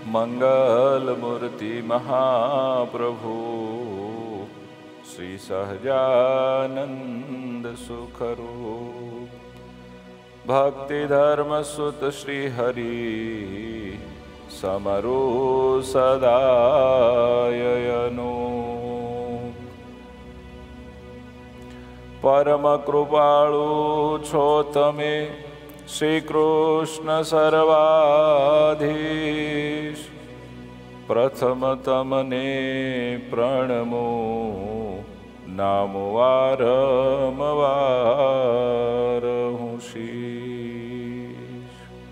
मंगल मूर्ति महाप्रभु श्री सहजानंद सुखरूप भक्ति धर्म सुत श्री हरि समरू सदायनु परम कृपाळु छो तमे श्री कृष्ण सर्वाधीश प्रथम तमने प्रणमो नामो वारंवार शीश।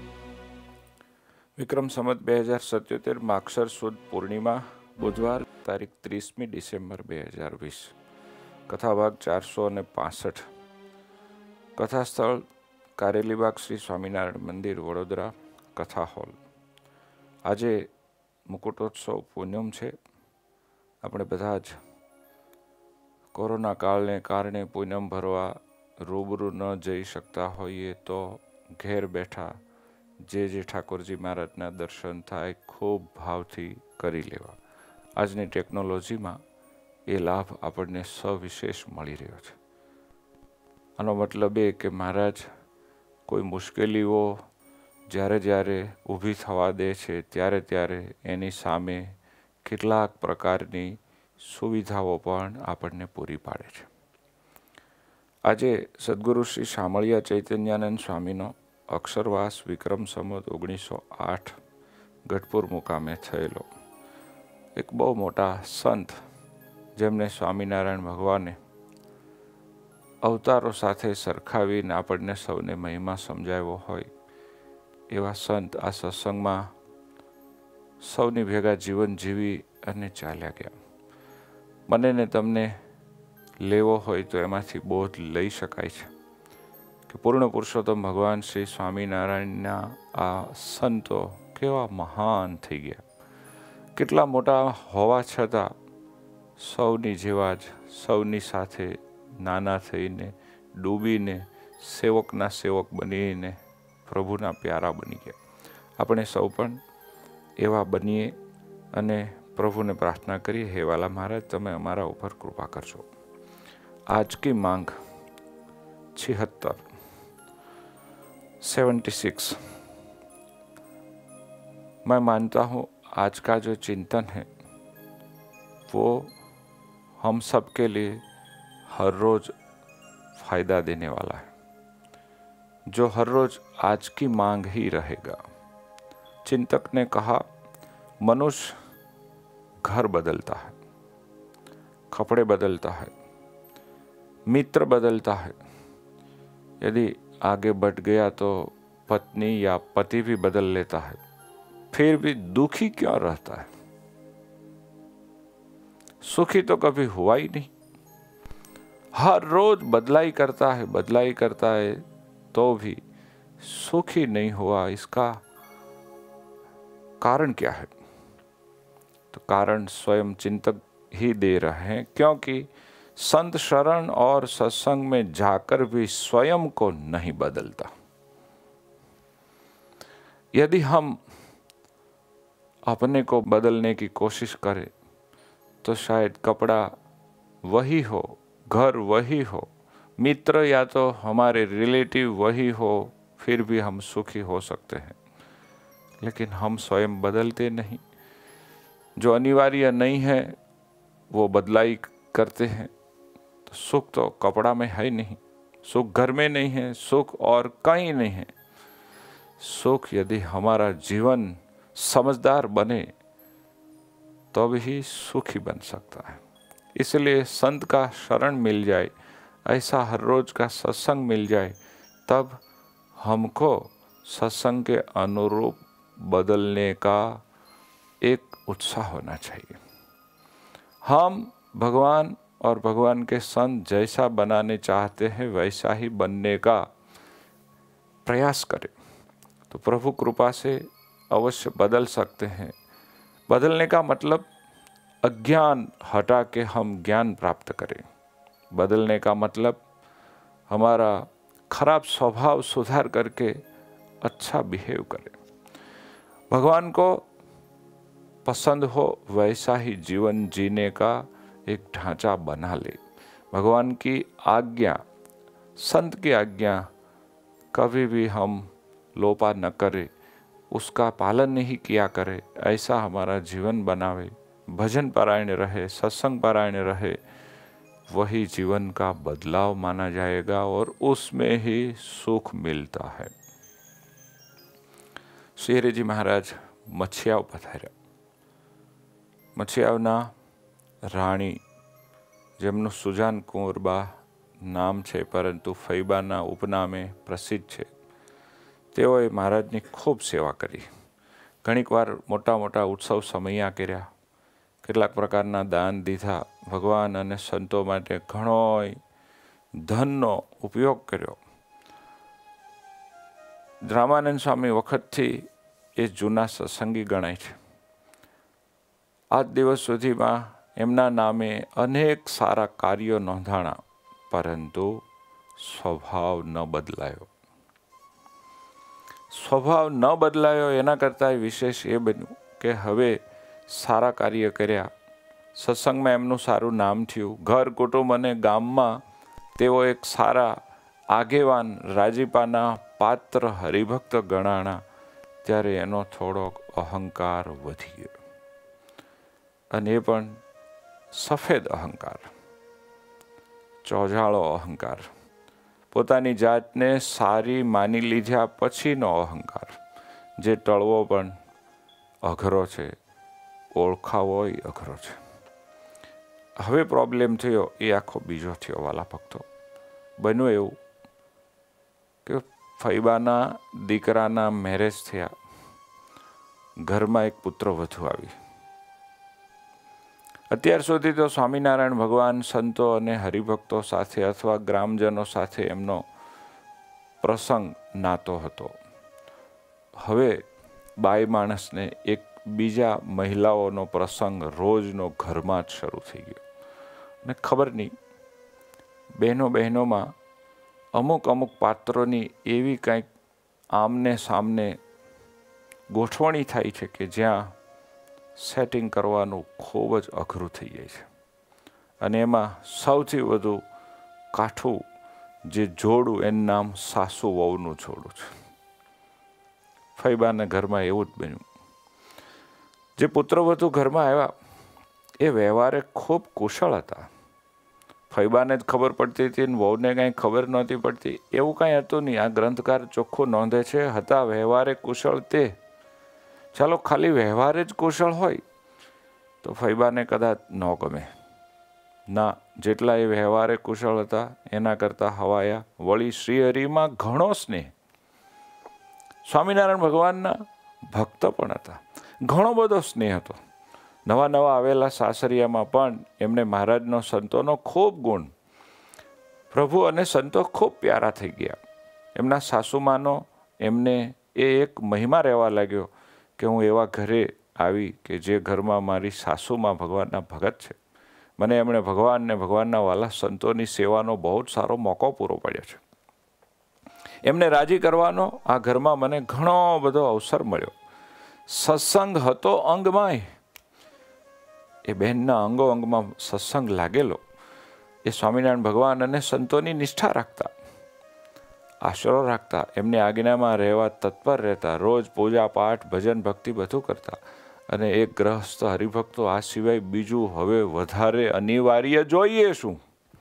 विक्रम संवत 2077 माक्षर सुद पूर्णिमा बुधवार तारीख 30 डिसेम्बर 2020। कथाभाग 465। कथास्थल कारेलीबाग श्री स्वामीनारायण मंदिर वडोदरा कथा हॉल। आजे मुकुटोत्सव पूनम है। આપણે બધા જ કોરોના કાળને કારણે પૂનમ ભરવા રૂબરૂ ન જઈ શકતા હોઈએ તો ઘેર બેઠા જે ઠાકોરજી મહારાજના દર્શન થાય ખૂબ ભાવથી કરી લેવા। આજની ટેકનોલોજીમાં એ લાભ આપણને સવિશેષ મળી રહ્યો છે। આનો મતલબ એ કે મહારાજ કોઈ મુશ્કેલીઓ જ્યારે જ્યારે ઊભી થવા દે છે ત્યારે એની સામે કેટલાક પ્રકારની સુવિધાઓ પણ આપણને પૂરી પાડે છે। આજે સદગુરુ શ્રી શામળિયા ચૈતન્યાનંદ સ્વામીનો અક્ષરવાસ વિક્રમ સંવત 1908 ગઢપુર મુકામે થયેલો એક બહુ મોટા સંત જેમને સ્વામિનારાયણ ભગવાને અવતારો સાથે સરખાવીને આપણને સૌને મહિમા સમજાવ્યો હોય એવા સંત આ સત્સંગમાં સૌની ભેગા જીવન જીવી અને ચાલ્યા ગયા। મને ને તમને લેવો હોય તો એમાંથી બોધ લઈ શકાય છે કે પૂર્ણ પુરુષોત્તમ ભગવાન શ્રી સ્વામિનારાયણના આ સંતો કેવા મહાન થઈ ગયા। કેટલા મોટા હોવા છતાં સૌની જેવા જ સૌની સાથે નાના થઈને ડૂબીને સેવકના સેવક બનીને પ્રભુના પ્યારા બની ગયા। આપણે સૌ પણ એવા બનીએ અને પ્રભુને પ્રાર્થના કરીએ, હે વાલા મહારાજ તમે અમારા ઉપર કૃપા કરજો। आज की मांग 76। मैं मानता हूँ आज का जो चिंतन है वो हम सब के लिए हर रोज फायदा देने वाला है, जो हर रोज आज की मांग ही रहेगा। चिंतक ने कहा मनुष्य घर बदलता है, कपड़े बदलता है, मित्र बदलता है, यदि आगे बढ़ गया तो पत्नी या पति भी बदल लेता है, फिर भी दुखी क्यों रहता है? सुखी तो कभी हुआ ही नहीं। हर रोज बदलाई करता है तो भी सुखी नहीं हुआ। इसका कारण क्या है? तो कारण स्वयं चिंतक ही दे रहे हैं, क्योंकि संत शरण और सत्संग में जाकर भी स्वयं को नहीं बदलता। यदि हम अपने को बदलने की कोशिश करें तो शायद कपड़ा वही हो, घर वही हो, मित्र या तो हमारे रिलेटिव वही हो, फिर भी हम सुखी हो सकते हैं। लेकिन हम स्वयं बदलते नहीं। जो अनिवार्य नहीं है वो बदलाई करते हैं। तो सुख तो कपड़ा में है नहीं, सुख घर में नहीं है, सुख और कहीं नहीं है। सुख यदि हमारा जीवन समझदार बने तब ही सुखी बन सकता है। इसलिए संत का शरण मिल जाए, ऐसा हर रोज का सत्संग मिल जाए, तब हमको सत्संग के अनुरूप बदलने का एक उत्साह होना चाहिए। हम भगवान और भगवान के संत जैसा बनाने चाहते हैं वैसा ही बनने का प्रयास करें तो प्रभु कृपा से अवश्य बदल सकते हैं। बदलने का मतलब अज्ञान हटा के हम ज्ञान प्राप्त करें। बदलने का मतलब हमारा खराब स्वभाव सुधार करके अच्छा बिहेव करें। भगवान को पसंद हो वैसा ही जीवन जीने का एक ढांचा बना ले। भगवान की आज्ञा, संत की आज्ञा कभी भी हम लोपा न करें, उसका पालन नहीं किया करे, ऐसा हमारा जीवन बनावे, भजन पारायण रहे, सत्संग पारायण रहे, वही जीवन का बदलाव माना जाएगा और उसमें ही सुख मिलता है। श्री हरिजी महाराज मच्छियाव पधार्या। मच्छियावना राणी, જેમનું સુજાન કુંવરબા નામ છે પરંતુ ફૈબાના ઉપનામે પ્રસિદ્ધ છે, તેઓએ મહારાજની ખૂબ સેવા કરી. ઘણીક વાર મોટા મોટા ઉત્સવ સમયા કર્યા, કેટલાક પ્રકારના દાન દીધા, ભગવાન અને સંતો માટે ઘણો ધનનો ઉપયોગ કર્યો. રામાનંદ સ્વામી વખતથી એ જૂના સત્સંગી ગણાય છે. આજ દિવસ સુધીમાં એમના નામે અનેક સારા કાર્યો નોંધાણા, પરંતુ સ્વભાવ ન બદલાયો. સ્વભાવ ન બદલાયો એના કરતાં વિશેષ એ બન્યું કે હવે સારા કાર્ય કર્યા, સત્સંગમાં એમનું સારું નામ થયું, ઘર કુટુંબ અને ગામમાં તેઓ એક સારા આગેવાન, રાજીપાના પાત્ર હરિભક્ત ગણાણા, ત્યારે એનો થોડોક અહંકાર વધી ગયો. અને એ પણ સફેદ અહંકાર, ચોજાળો અહંકાર, પોતાની જાતને સારી માની લીધા પછીનો અહંકાર, જે ટળવો પણ અઘરો છે, ઓળખાવો અઘરો છે. હવે પ્રોબ્લેમ થયો એ આખો બીજો થયો. વાલા ભક્તો, બન્યું એવું કે ફૈબાના દીકરાના મેરેજ થયા, ઘરમાં એક પુત્ર વધુ આવી. અત્યાર સુધી તો સ્વામિનારાયણ ભગવાન, સંતો અને હરિભક્તો સાથે અથવા ગ્રામજનો સાથે એમનો પ્રસંગ નાતો હતો. હવે બાઈ માણસને એક બીજા મહિલાઓનો પ્રસંગ રોજનો ઘરમાં જ શરૂ થઈ ગયો. અને ખબર નહીં, બહેનોમાં અમુક પાત્રોની એવી કંઈક આમને સામને ગોઠવણી થાય છે કે જ્યાં સેટિંગ કરવાનું ખૂબ જ અઘરું થઈ જાય છે. અને એમાં સૌથી વધુ કાઠું જે જોડું, એનું નામ સાસુ વહુનું જોડું છે. ફૈબાના ઘરમાં એવું જ બન્યું. જે પુત્રવધુ ઘરમાં આવ્યા એ વ્યવહારે ખૂબ કુશળ હતા. ફૈબાને જ ખબર પડતી હતી ને વહુને કાંઈ ખબર નહોતી પડતી, એવું કાંઈ હતું નહીં. આ ગ્રંથકાર ચોખ્ખું નોંધે છે, હતા વ્યવહારે કુશળ તે. ચાલો ખાલી વ્યવહારે જ કુશળ હોય તો ફૈબાને કદાચ ન ગમે. ના, જેટલા એ વ્યવહારે કુશળ હતા એના કરતાં હવાયા. વળી શ્રીહરિમાં ઘણો સ્નેહ, સ્વામિનારાયણ ભગવાનના ભક્ત પણ હતા, ઘણો બધો સ્નેહ હતો. નવા આવેલા સાસરિયામાં પણ એમને મહારાજનો, સંતોનો ખૂબ ગુણ. પ્રભુ અને સંતો ખૂબ પ્યારા થઈ ગયા. એમના સાસુમાનો એમને એ એક મહિમા રહેવા લાગ્યો કે હું એવા ઘરે આવી કે જે ઘરમાં મારી સાસુમાં ભગવાનના ભગત છે. મને એમણે ભગવાનને, ભગવાનના વાલા સંતોની સેવાનો બહુ જ સારો મોકો પૂરો પાડ્યો છે. એમને રાજી કરવાનો આ ઘરમાં મને ઘણો બધો અવસર મળ્યો. સત્સંગ હતો અંગમાંય. એ બહેનના અંગો અંગમાં સત્સંગ લાગેલો. એ સ્વામિનારાયણ ભગવાન અને સંતોની નિષ્ઠા રાખતા, આશરો રાખતા, એમની આજ્ઞામાં રહેવા તત્પર રહેતા, રોજ પૂજા પાઠ ભજન ભક્તિ બધું કરતા. અને એક ગ્રહસ્થ હરિભક્તો આ સિવાય બીજું હવે વધારે અનિવાર્ય જોઈએ શું?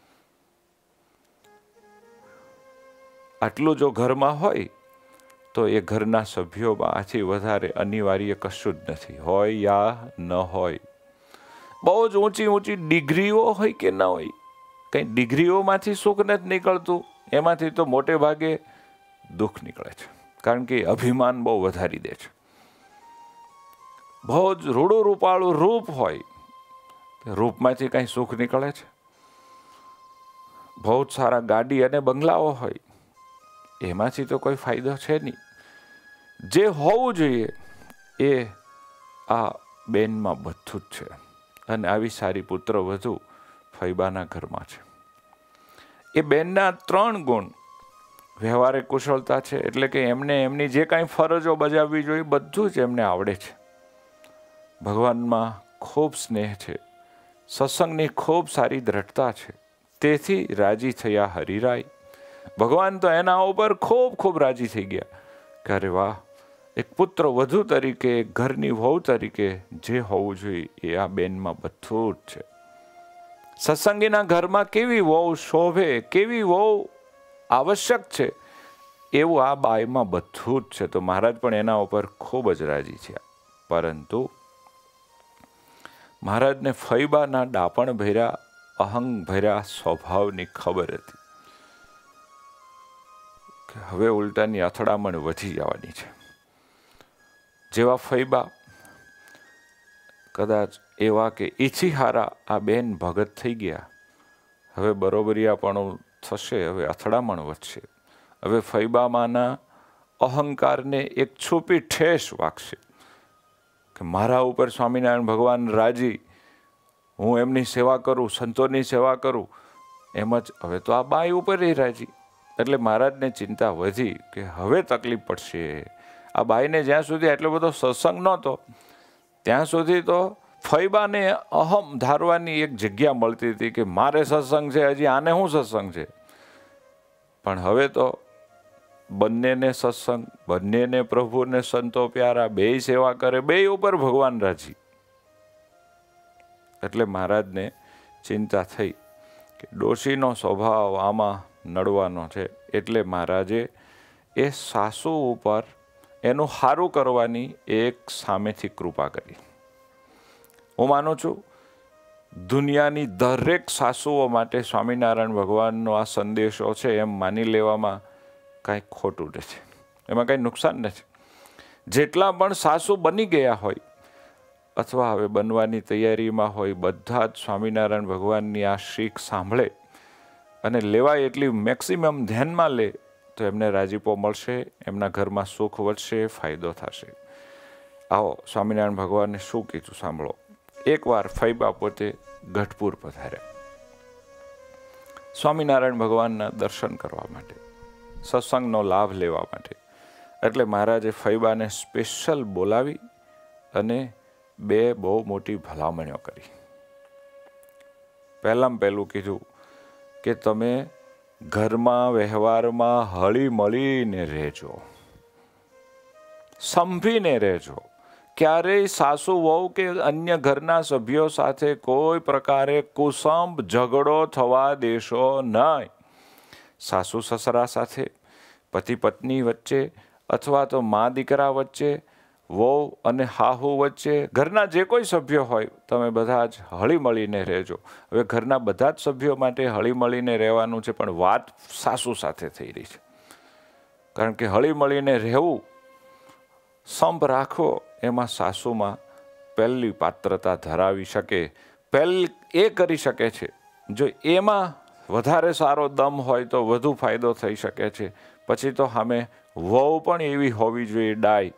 આટલું જો ઘરમાં હોય તો એ ઘરના સભ્યોમાં આથી વધારે અનિવાર્ય કશું જ નથી, હોય યા ન હોય. બહુ જ ઊંચી ડિગ્રીઓ હોય કે ન હોય, કંઈ ડિગ્રીઓમાંથી સુખ નથી નીકળતું, એમાંથી તો મોટે ભાગે દુઃખ નીકળે છે. કારણ કે અભિમાન બહુ વધારી દે છે. બહુ જ રૂડું રૂપાળું રૂપ હોય, રૂપમાંથી કંઈ સુખ નીકળે છે. બહુ જ સારા ગાડી અને બંગલાઓ હોય, એમાંથી તો કોઈ ફાયદો છે નહીં. જે હોવું જોઈએ એ આ બેનમાં બધું જ છે. અને આવી સારી પુત્ર વધુ ફૈબાના ઘરમાં છે. એ બેનના 3 ગુણ વ્યવહારે કુશળતા છે, એટલે કે એમને એમની જે કાંઈ ફરજો બજાવવી જોઈએ બધું જ એમને આવડે છે. ભગવાનમાં ખૂબ સ્નેહ છે, સત્સંગની ખૂબ સારી દ્રઢતા છે, તેથી રાજી થયા હરિરાય. ભગવાન તો એના ઉપર ખૂબ ખૂબ રાજી થઈ ગયા કે અરે વાહ, એક પુત્ર વધુ તરીકે, એક ઘરની વહુ તરીકે જે હોવું જોઈએ એ આ બેનમાં બધું જ છે. સત્સંગીના ઘરમાં કેવી વહુ શોભે, કેવી વહુ આવશ્યક છે, એવું આ બાઈમાં બધું જ છે. તો મહારાજ પણ એના ઉપર ખૂબ જ રાજી છે. પરંતુ મહારાજને ફૈબાના ડાપણ ભર્યા, અહંગ ભર્યા સ્વભાવની ખબર હતી કે હવે ઉલટાની અથડામણ વધી જવાની છે. જેવા ફૈબા કદાચ એવા કે ઈચ્છીહારા આ બેન ભગત થઈ ગયા, હવે બરોબરિયાપણું થશે, હવે અથડામણ વધશે. હવે ફૈબામાના અહંકારને એક છુપી ઠેસ વાગશે કે મારા ઉપર સ્વામિનારાયણ ભગવાન રાજી, હું એમની સેવા કરું, સંતોની સેવા કરું, એમ જ હવે તો આ બાઈ ઉપર એ રાજી. એટલે મહારાજને ચિંતા વધી કે હવે તકલીફ પડશે. આ બાઈને જ્યાં સુધી આટલો બધો સત્સંગ નહોતો ત્યાં સુધી તો ફૈબાને અહમ ધારવાની એક જગ્યા મળતી હતી કે મારે સત્સંગ છે, હજી આને શું સત્સંગ છે. પણ હવે તો બંનેને સત્સંગ, બંનેને પ્રભુને સંતો પ્યારા, બેય સેવા કરે, બેય ઉપર ભગવાન રાજી. એટલે મહારાજને ચિંતા થઈ કે ડોશીનો સ્વભાવ આમાં નડવાનો છે. એટલે મહારાજે એ સાસુ ઉપર એનું સારું કરવાની એક સામેથી કૃપા કરી. હું માનું છું દુનિયાની દરેક સાસુઓ માટે સ્વામિનારાયણ ભગવાનનો આ સંદેશો છે એમ માની લેવામાં કાંઈ ખોટું નથી, એમાં કાંઈ નુકસાન નથી. જેટલા પણ સાસુ બની ગયા હોય અથવા હવે બનવાની તૈયારીમાં હોય, બધા જ સ્વામિનારાયણ ભગવાનની આ શીખ સાંભળે અને લેવાય એટલી મેક્સિમમ ધ્યાનમાં લે તો એમને રાજીપો મળશે, એમના ઘરમાં સુખ વધશે, ફાયદો થશે. આવો સ્વામિનારાયણ ભગવાને શું કીધું સાંભળો. એકવાર ફૈબા પોતે ગઢપુર પધાર્યા સ્વામિનારાયણ ભગવાનના દર્શન કરવા માટે, સત્સંગનો લાભ લેવા માટે. એટલે મહારાજે ફૈબાને સ્પેશિયલ બોલાવી અને બે બહુ મોટી ભલામણીઓ કરી. પહેલાં પહેલું કીધું કે તમે ઘરમાં વ્યવહારમાં હળી મળીને રહેજો, સંભીને રહેજો. ક્યારેય સાસુ વહુ કે અન્ય ઘરના સભ્યો સાથે કોઈ પ્રકારે કુસંબ ઝઘડો થવા દેશો નહીં. સાસુ સસરા સાથે, પતિ પત્ની વચ્ચે, અથવા તો મા દીકરા વચ્ચે, વહુ અને હાહુ વચ્ચે, ઘરના જે કોઈ સભ્યો હોય તમે બધા જ હળી મળીને રહેજો. હવે ઘરના બધા જ સભ્યો માટે હળી મળીને રહેવાનું છે, પણ વાત સાસુ સાથે થઈ રહી છે. કારણ કે હળી મળીને રહેવું, સંપ રાખવો, એમાં સાસુમાં પહેલી પાત્રતા ધરાવી શકે, પહેલી એ કરી શકે છે. જો એમાં વધારે સારો દમ હોય તો વધુ ફાયદો થઈ શકે છે. પછી તો સામે વહુ પણ એવી હોવી જોઈએ ડાય,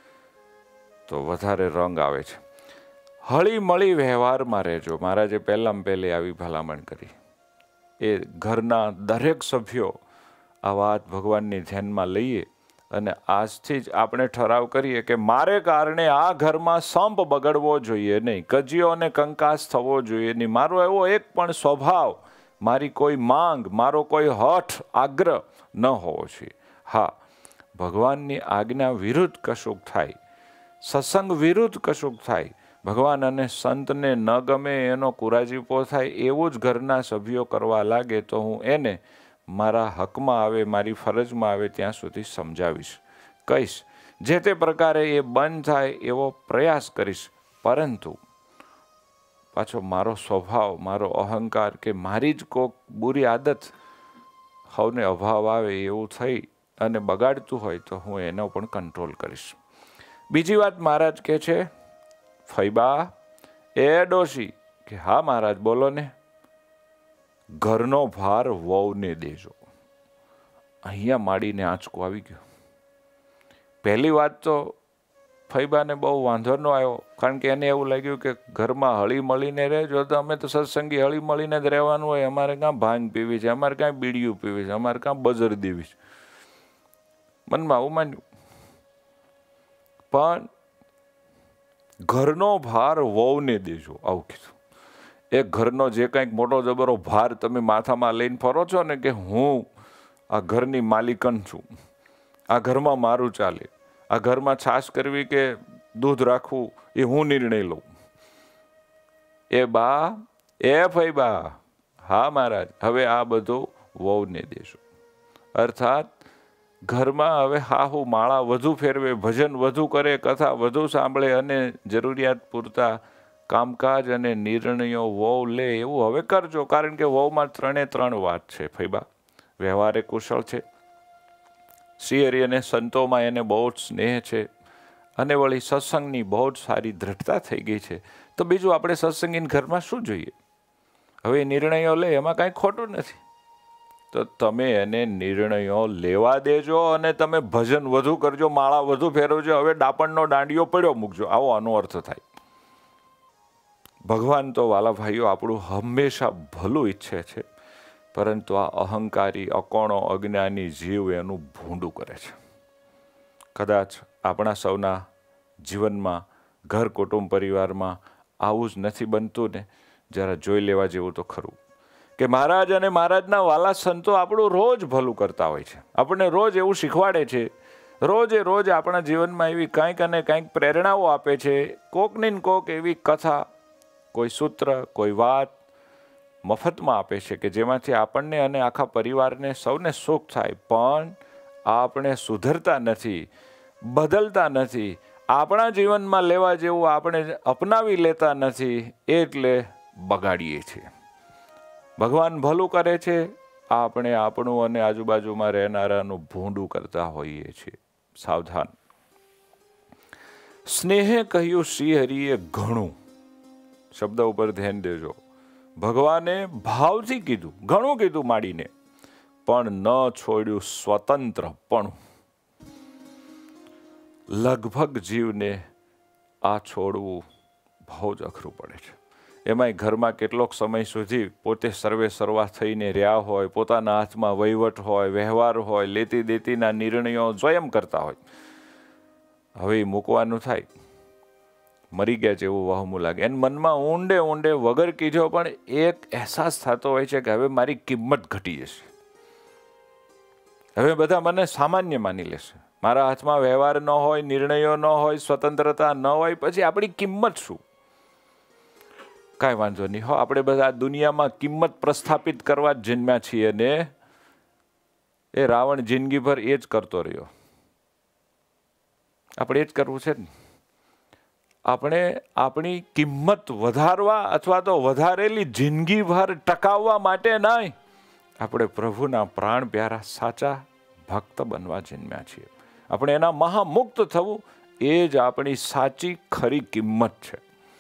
તો વધારે રંગ આવે છે. હળી મળી વ્યવહારમાં રહેજો. મહારાજે પહેલાં પહેલી આવી ભલામણ કરી. એ ઘરના દરેક સભ્યો આ વાત ભગવાનની ધ્યાનમાં લઈએ અને આજથી જ આપણે ઠરાવ કરીએ કે મારે કારણે આ ઘરમાં સંપ બગડવો જોઈએ નહીં, કજિયો અને કંકાસ થવો જોઈએ નહીં, મારો એવો એક પણ સ્વભાવ, મારી કોઈ માંગ, મારો કોઈ હઠ આગ્રહ ન હોવો જોઈએ. હા, ભગવાનની આજ્ઞા વિરુદ્ધ કશુંક થાય, સત્સંગ વિરુદ્ધ કશુંક થાય, ભગવાન અને સંતને ન ગમે, એનો કુરાજીપો થાય, એવું જ ઘરના સભ્યો કરવા લાગે તો હું એને મારા હકમાં આવે, મારી ફરજમાં આવે ત્યાં સુધી સમજાવીશ, કહીશ. જે તે પ્રકારે એ બંધ થાય એવો પ્રયાસ કરીશ. પરંતુ પાછો મારો સ્વભાવ, મારો અહંકાર કે મારી જ કોક બુરી આદત હવને અભાવ આવે એવું થઈ અને બગાડતું હોય તો હું એનો પણ કંટ્રોલ કરીશ. બીજી વાત મહારાજ કહે છે, ફૈબા એ ડોશી કે હા મહારાજ બોલો ને. ઘરનો ભાર વહુને દેજો. અહીંયા માડીને આંચકો આવી ગયો. પહેલી વાત તો ફૈબાને બહુ વાંધો ન આવ્યો, કારણ કે એને એવું લાગ્યું કે ઘરમાં હળી મળીને રહેજો તો અમે તો સત્સંગી હળી મળીને જ રહેવાનું હોય, અમારે કાં ભાંગ પીવી છે, અમારે કાંઈ બીડીયું પીવી છે, અમારે કાં બજર દેવી છે. મનમાં આવું માન્યું. પણ ઘરનો ભાર વહુને દેજો, આવું કીધું. એ ઘરનો જે કંઈક મોટો જબરો ભાર તમે માથામાં લઈને ફરો છો ને, કે હું આ ઘરની માલિકન છું, આ ઘરમાં મારું ચાલે, આ ઘરમાં છાશ કરવી કે દૂધ રાખવું એ હું નિર્ણય લઉં. એ બા, એ ફઈબા, હા મહારાજ, હવે આ બધું વહુને દેશો. અર્થાત ઘરમાં હવે હાહુ માળા વધુ ફેરવે, ભજન વધુ કરે, કથા વધુ સાંભળે અને જરૂરિયાત પૂરતા કામકાજ અને નિર્ણયો વહુ લે એવું હવે કરજો. કારણ કે વહુમાં 3 વાત છે ફઈબા. વ્યવહારે કુશળ છે, શ્રીહરિ અને સંતોમાં એને બહુ જ સ્નેહ છે, અને વળી સત્સંગની બહુ જ સારી દ્રઢતા થઈ ગઈ છે. તો બીજું આપણે સત્સંગીન ઘરમાં શું જોઈએ? હવે નિર્ણયો લે એમાં કાંઈ ખોટું નથી. તો તમે એને નિર્ણયો લેવા દેજો અને તમે ભજન વધુ કરજો, માળા વધુ ફેરવજો. હવે ડાપણનો દાંડિયો પડ્યો મૂકજો, આવો આનો અર્થ થાય. ભગવાન તો વાલા ભાઈઓ આપણું હંમેશા ભલું ઈચ્છે છે, પરંતુ આ અહંકારી, અકોણો, અજ્ઞાની જીવ એનું ભૂંડું કરે છે. કદાચ આપણા સૌના જીવનમાં, ઘર કુટુંબ પરિવારમાં આવું જ નથી બનતું ને? જરા જોઈ લેવા જેવું તો ખરું કે મહારાજ અને મહારાજના વાલા સંતો આપણું રોજ ભલું કરતા હોય છે, આપણને રોજ એવું શીખવાડે છે, રોજે રોજ આપણા જીવનમાં એવી કંઈક અને કંઈક પ્રેરણાઓ આપે છે. કોકની ને કોક એવી કથા, કોઈ સૂત્ર, કોઈ વાત મફતમાં આપે છે કે જેમાંથી આપણને અને આખા પરિવારને સૌને સુખ થાય. પણ આપણે સુધરતા નથી, બદલતા નથી, આપણા જીવનમાં લેવા જેવું આપણે અપનાવી લેતા નથી, એટલે બગાડીએ છીએ. ભગવાન ભલું કરે છે, આપણે આપણું અને આજુબાજુમાં રહેનારાનું ભૂંડું કરતા હોઈએ છીએ. સાવધાન. સ્નેહે કહ્યું શ્રીહરિએ ઘણું, શબ્દ ઉપર ધ્યાન દેજો. ભગવાને ભાવથી કીધું, ઘણું કીધું માંડીને, પણ ન છોડ્યું સ્વતંત્રપણું. લગભગ જીવને આ છોડવું બહુ જ અઘરું પડે છે. એમાંય ઘરમાં કેટલોક સમય સુધી પોતે સર્વે સર્વા થઈને રહ્યા હોય, પોતાના હાથમાં વહીવટ હોય, વ્યવહાર હોય, લેતી દેતીના નિર્ણયો સ્વયં કરતા હોય. હવે મૂકવાનું થાય, મરી ગયા જેવું વહમું લાગે. એને મનમાં ઊંડે ઊંડે વગર કીધો પણ એક અહેસાસ થતો હોય છે કે હવે મારી કિંમત ઘટી જશે, હવે બધા મને સામાન્ય માની લેશે, મારા હાથમાં વ્યવહાર ન હોય, નિર્ણયો ન હોય, સ્વતંત્રતા ન હોય, પછી આપણી કિંમત શું? કાંઈ વાંધો નહીં હો, આપણે બધા દુનિયામાં કિંમત પ્રસ્થાપિત કરવા જ જન્મ્યા છીએ ને એ રાવણ જિંદગીભર એ જ કરતો રહ્યો. આપણે એ જ કરવું છે ને. આપણે આપણી કિંમત વધારવા અથવા તો વધારેલી જિંદગીભર ટકાવવા માટે નહીં, આપણે પ્રભુના પ્રાણ પ્યારા સાચા ભક્ત બનવા જન્મ્યા છીએ. આપણે એના મહામુક્ત થવું એ જ આપણી સાચી ખરી કિંમત છે.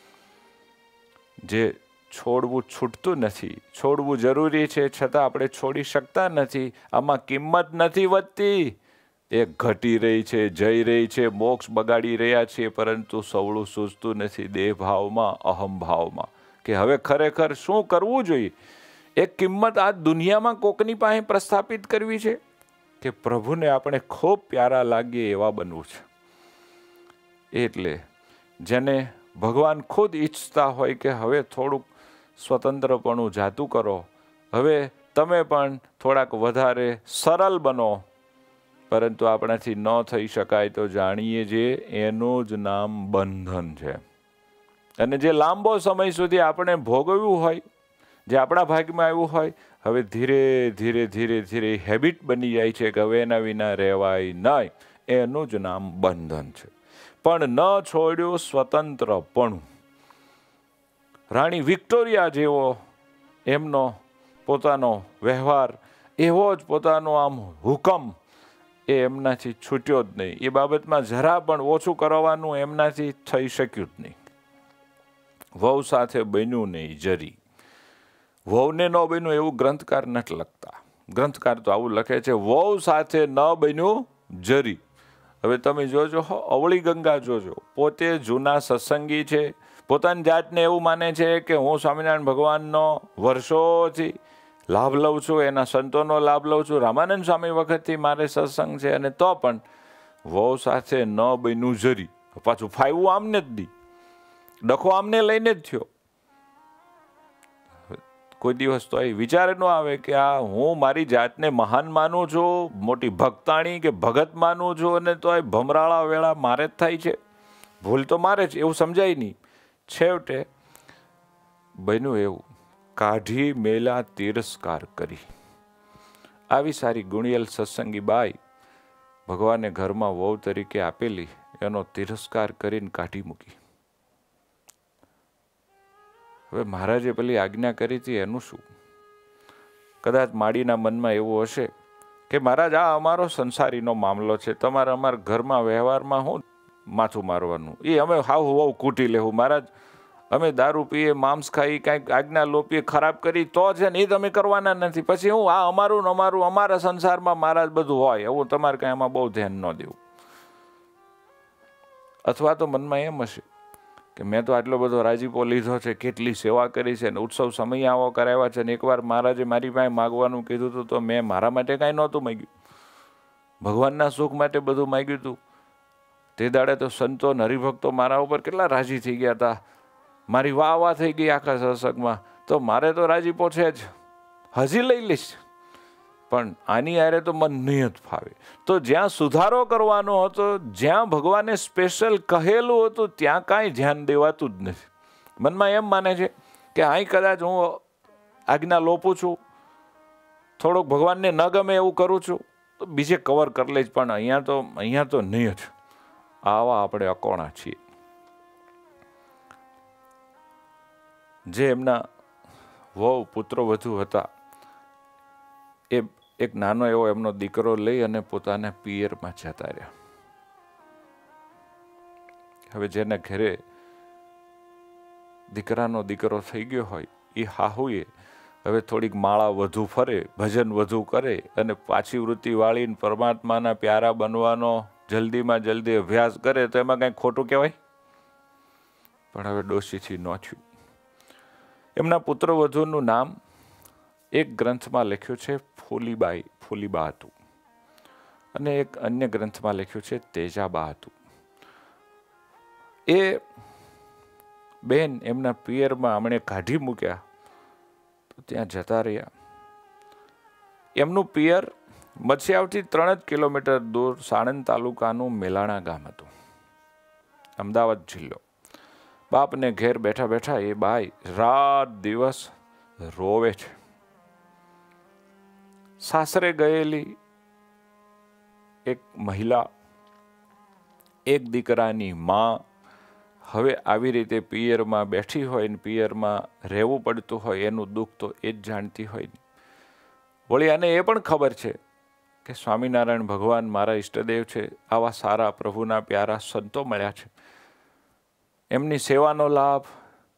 જે છોડવું છૂટતું નથી, છોડવું જરૂરી છે છતાં આપણે છોડી શકતા નથી. આમાં કિંમત નથી વધતી, એ ઘટી રહી છે, જઈ રહી છે, મોક્ષ બગાડી રહ્યા છીએ. પરંતુ સવળું સૂઝતું નથી દેહભાવમાં, અહમભાવમાં, કે હવે ખરેખર શું કરવું જોઈએ. એક કિંમત આ દુનિયામાં કોકની પાસે પ્રસ્થાપિત કરવી છે કે પ્રભુને આપણે ખૂબ પ્યારા લાગીએ એવા બનવું છે. એટલે જેને ભગવાન ખુદ ઈચ્છતા હોય કે હવે થોડુંક સ્વતંત્રપણું જાતું કરો, હવે તમે પણ થોડાક વધારે સરળ બનો, પરંતુ આપણાથી ન થઈ શકાય તો જાણીએ જે એનું જ નામ બંધન છે. અને જે લાંબો સમય સુધી આપણે ભોગવ્યું હોય, જે આપણા ભાગમાં આવ્યું હોય, હવે ધીરે ધીરે ધીરે ધીરે હેબિટ બની જાય છે કે હવે એના વિના રહેવાય નહીં. એનું જ નામ બંધન છે. પણ ન છોડ્યું સ્વતંત્રપણું. રાણી વિક્ટોરિયા જેવો એમનો પોતાનો વ્યવહાર, એવો જ પોતાનો આમ હુકમ એ એમનાથી છૂટ્યો જ નહીં. એ બાબતમાં જરા પણ ઓછું કરવાનું એમનાથી થઈ શક્યું જ નહીં. વહુ સાથે બન્યું નહીં જરી. વહુને ન બન્યું એવું ગ્રંથકાર નથી લખતા. ગ્રંથકાર તો આવું લખે છે, વહુ સાથે ન બન્યું જરી. હવે તમે જોજો, અવળી ગંગા જોજો, પોતે જૂના સત્સંગી છે, પોતાની જાતને એવું માને છે કે હું સ્વામિનારાયણ ભગવાનનો વર્ષોથી લાભ લઉં છું, એના સંતોનો લાભ લઉં છું, રામાનંદ સ્વામી વખતથી મારે સત્સંગ છે, અને તો પણ વહુ સાથે ન બન્યું જરી. પાછું ફાયવું આમને જ દી. ડખો આમને લઈને જ થયો. કોઈ દિવસ તો એ વિચાર ન આવે કે આ હું મારી જાતને મહાન માનું છું, મોટી ભક્તાણી કે ભગત માનું છું, અને તો એ ભમરાળા વેળા મારે જ થાય છે, ભૂલ તો મારે જ, એવું સમજાય નહીં. છેવટે બન્યું એવું, કાઢી મેલા તિરસ્કાર કરી. આવી સારી ગુણિયલ સત્સંગી બાઈ ભગવાને ઘરમાં વહુ તરીકે આપેલી, એનો તિરસ્કાર કરીને કાઢી મૂકી. હવે મહારાજે પેલી આજ્ઞા કરી હતી એનું શું? કદાચ માડીના મનમાં એવું હશે કે મહારાજ આ અમારો સંસારીનો મામલો છે, તમારે અમારા ઘરમાં વ્યવહારમાં હું માથું મારવાનું, એ અમે હાવ હોવ કૂટી લેવું. મહારાજ અમે દારૂ પીએ, માંસ ખાઈ, કાંઈક આજ્ઞા લોપીએ, ખરાબ કરી તો છે ને, એ તમે કરવાના નથી. પછી હું આ અમારું અમારા સંસારમાં મહારાજ બધું હોય, એવું તમારે કાંઈ એમાં બહુ ધ્યાન ન દેવું. અથવા તો મનમાં એમ હશે કે મેં તો આટલો બધો રાજીપો લીધો છે, કેટલી સેવા કરી છે, ને ઉત્સવ સમયાવો કરાવ્યા છે, ને એકવાર મહારાજે મારી પાસે માગવાનું કીધું હતું તો મેં મારા માટે કાંઈ નહોતું માગ્યું, ભગવાનના સુખ માટે બધું માગ્યું હતું. તે દાડે તો સંતો હરિભક્તો મારા ઉપર કેટલા રાજી થઈ ગયા હતા, મારી વાહ થઈ ગઈ આખા સત્સંગમાં. તો મારે તો રાજીપો છે જ, હજી લઈ લઈશ, પણ આની હારે તો મન નહીં જ ફાવે. તો જ્યાં સુધારો કરવાનો હતો, જ્યાં ભગવાને સ્પેશિયલ કહેલું હતું, ત્યાં કાંઈ ધ્યાન દેવાતું જ નથી. મનમાં એમ માને છે કે અહીં કદાચ હું આજ્ઞા લોપું છું, થોડુંક ભગવાનને ન ગમે એવું કરું છું, તો બીજે કવર કરી લઈશ, પણ અહીંયા તો નહીં જ. આવા આપણે અકોણા છીએ. જે એમના વહુ પુત્રો વધુ હતા, એ એક નાનો એવો એમનો દીકરો લઈ અને પોતાના પિયરમાં જતા રહ્યા. હવે જેના ઘરે દીકરાનો દીકરો થઈ ગયો હોય, એ હાહુએ હવે થોડીક માળા વધુ ફરે, ભજન વધુ કરે, અને પાછી વૃત્તિ વાળીને પરમાત્માના પ્યારા બનવાનો જલ્દીમાં જલ્દી અભ્યાસ કરે, તો એમાં કંઈ ખોટું કહેવાય? પણ હવે ડોશીથી ન થયું. એમના પુત્ર વધુનું નામ એક ગ્રંથમાં લખ્યું છે ફૂલીબા હતું, અને એક અન્ય ગ્રંથમાં લખ્યું છે તેજાબા હતું. એ બેન એમના પિયરમાં હમણે કાઢી મૂક્યા તો ત્યાં જતા રહ્યા. એમનું પિયર મત્સ્યાવથી 3 જ કિલોમીટર દૂર સાણંદ તાલુકાનું મેલાણા ગામ હતું, અમદાવાદ જિલ્લો. બાપને ઘેર બેઠા બેઠા એ બાઈ રાત દિવસ રોવે છે. સાસરે ગયેલી એક મહિલા, એક દીકરાની માં, હવે આવી રીતે પિયરમાં બેઠી હોય ને પિયરમાં રહેવું પડતું હોય, એનું દુઃખ તો એ જ જાણતી હોય. વળી આને એ પણ ખબર છે કે સ્વામિનારાયણ ભગવાન મારા ઈષ્ટદેવ છે, આવા સારા પ્રભુના પ્યારા સંતો મળ્યા છે, એમની સેવાનો લાભ,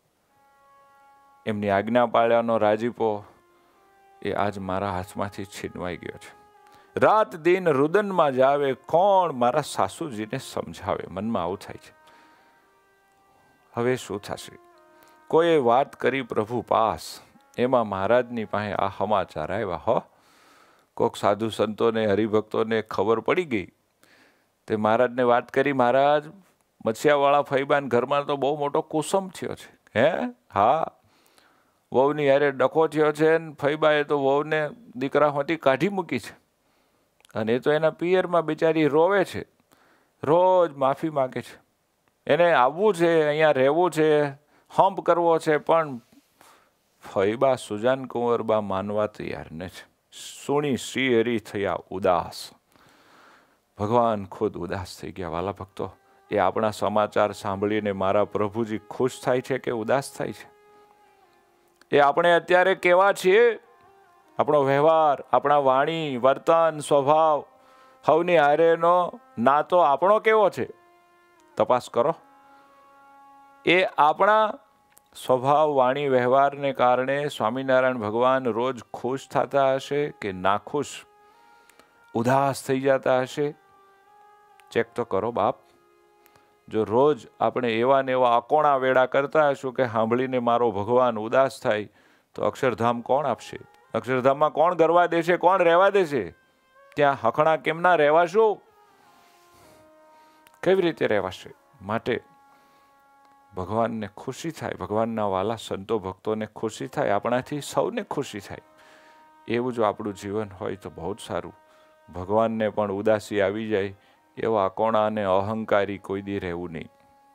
એમની આજ્ઞા પાળ્યાનો રાજીપો એ આજ મારા હાથમાંથી છીનવાઈ ગયો છે. રાત દિન રુદનમાં જાવે, કોણ મારા સાસુજીને સમજાવે? મનમાં આવું થાય છે. હવે શું થશે? કોઈએ વાત કરી પ્રભુ પાસ, એમાં મહારાજની પાસે આ સમાચાર આવ્યા. હો, કોક સાધુ સંતોને હરિભક્તોને ખબર પડી ગઈ, તે મહારાજને વાત કરી. મહારાજ, મત્સ્યાવાળા ફૈબાન ઘરમાં તો બહુ મોટો કુસમ થયો છે. હે? હા, વહુની હારે ડખો થયો છે, ને ફૈબાએ તો વહુને દીકરામાંથી કાઢી મૂકી છે, અને એ તો એના પિયરમાં બિચારી રોવે છે, રોજ માફી માગે છે. એને આવવું છે, અહીંયા રહેવું છે, હંપ કરવો છે, પણ ફૈબા સુજાન કુંવરબા માનવા તૈયાર નથી. સુણી શ્રી હરિ થયા ઉદાસ. ભગવાન ખુદ ઉદાસ થઈ ગયા. વાલા ભક્તો, એ આપણા સમાચાર સાંભળીને મારા પ્રભુજી ખુશ થાય છે કે ઉદાસ થાય છે? એ આપણે અત્યારે કેવા છીએ? આપણો વ્યવહાર, આપણા વાણી, વર્તન, સ્વભાવ, હવની હારેનો નાતો આપણો કેવો છે? તપાસ કરો. એ આપણા સ્વભાવ, વાણી, વ્યવહારને કારણે સ્વામિનારાયણ ભગવાન રોજ ખુશ થતા હશે કે નાખુશ, ઉદાસ થઈ જતા હશે? ચેક તો કરો બાપ. જો રોજ આપણે એવા ને એવા અકોણા વેડા કરતા હશું કે સાંભળીને મારો ભગવાન ઉદાસ થાય, તો અક્ષરધામ કોણ આપશે? અક્ષરધામમાં કોણ ગરવા દેશે? કોણ રહેવા દેશે? ત્યાં હખણા કેમના રહેવાશું? કેવી રીતે રહેવાશે? માટે ભગવાનને ખુશી થાય, ભગવાનના વાલા સંતો ભક્તોને ખુશી થાય, આપણાથી સૌને ખુશી થાય, એવું જો આપણું જીવન હોય તો બહુ જ સારું. ભગવાનને પણ ઉદાસી આવી જાય એવા કોણા અને અહંકારી કોઈ દી રહેવું નહીં.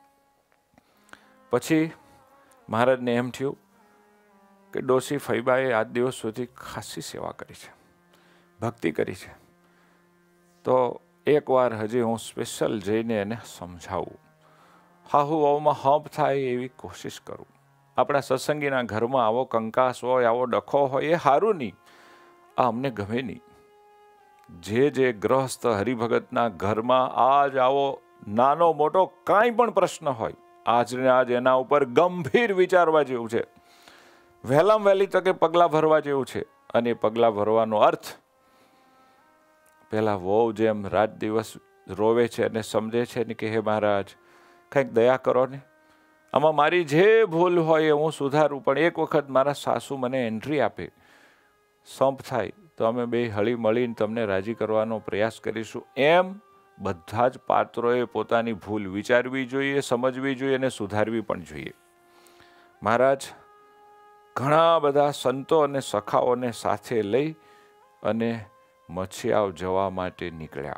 પછી મહારાજને એમ થયું કે ડોશી ફૈબાએ આજ દિવસ સુધી ખાસી સેવા કરી છે, ભક્તિ કરી છે, તો એકવાર હજી હું સ્પેશિયલ જઈને એને સમજાવું, હાહુ વહુમાં હંપ થાય એવી કોશિશ કરું. આપણા સત્સંગીના ઘરમાં આવો કંકાસ હોય, આવો ડખો હોય, એ સારું નહીં, આ અમને ગમે નહીં. જે ગ્રહસ્થ હરિભગતના ઘરમાં આજ આવો નાનો મોટો કાંઈ પણ પ્રશ્ન હોય, આજને આજ એના ઉપર ગંભીર વિચારવા જેવું છે, વહેલામાં વહેલી તકે પગલાં ભરવા જેવું છે. અને એ પગલાં ભરવાનો અર્થ, પેલા વહુ જેમ રાત દિવસ રોવે છે અને સમજે છે ને કે હે મહારાજ કંઈક દયા કરો ને, આમાં મારી જે ભૂલ હોય એ હું સુધારું, પણ એક વખત મારા સાસુ મને એન્ટ્રી આપે, સંપ થાય તો અમે બે હળી મળીને તમને રાજી કરવાનો પ્રયાસ કરીશું. એમ બધા જ પાત્રોએ પોતાની ભૂલ વિચારવી જોઈએ, સમજવી જોઈએ અને સુધારવી પણ જોઈએ. મહારાજ ઘણા બધા સંતો અને સખાઓને સાથે લઈ અને મચ્છિયાવ જવા માટે નીકળ્યા.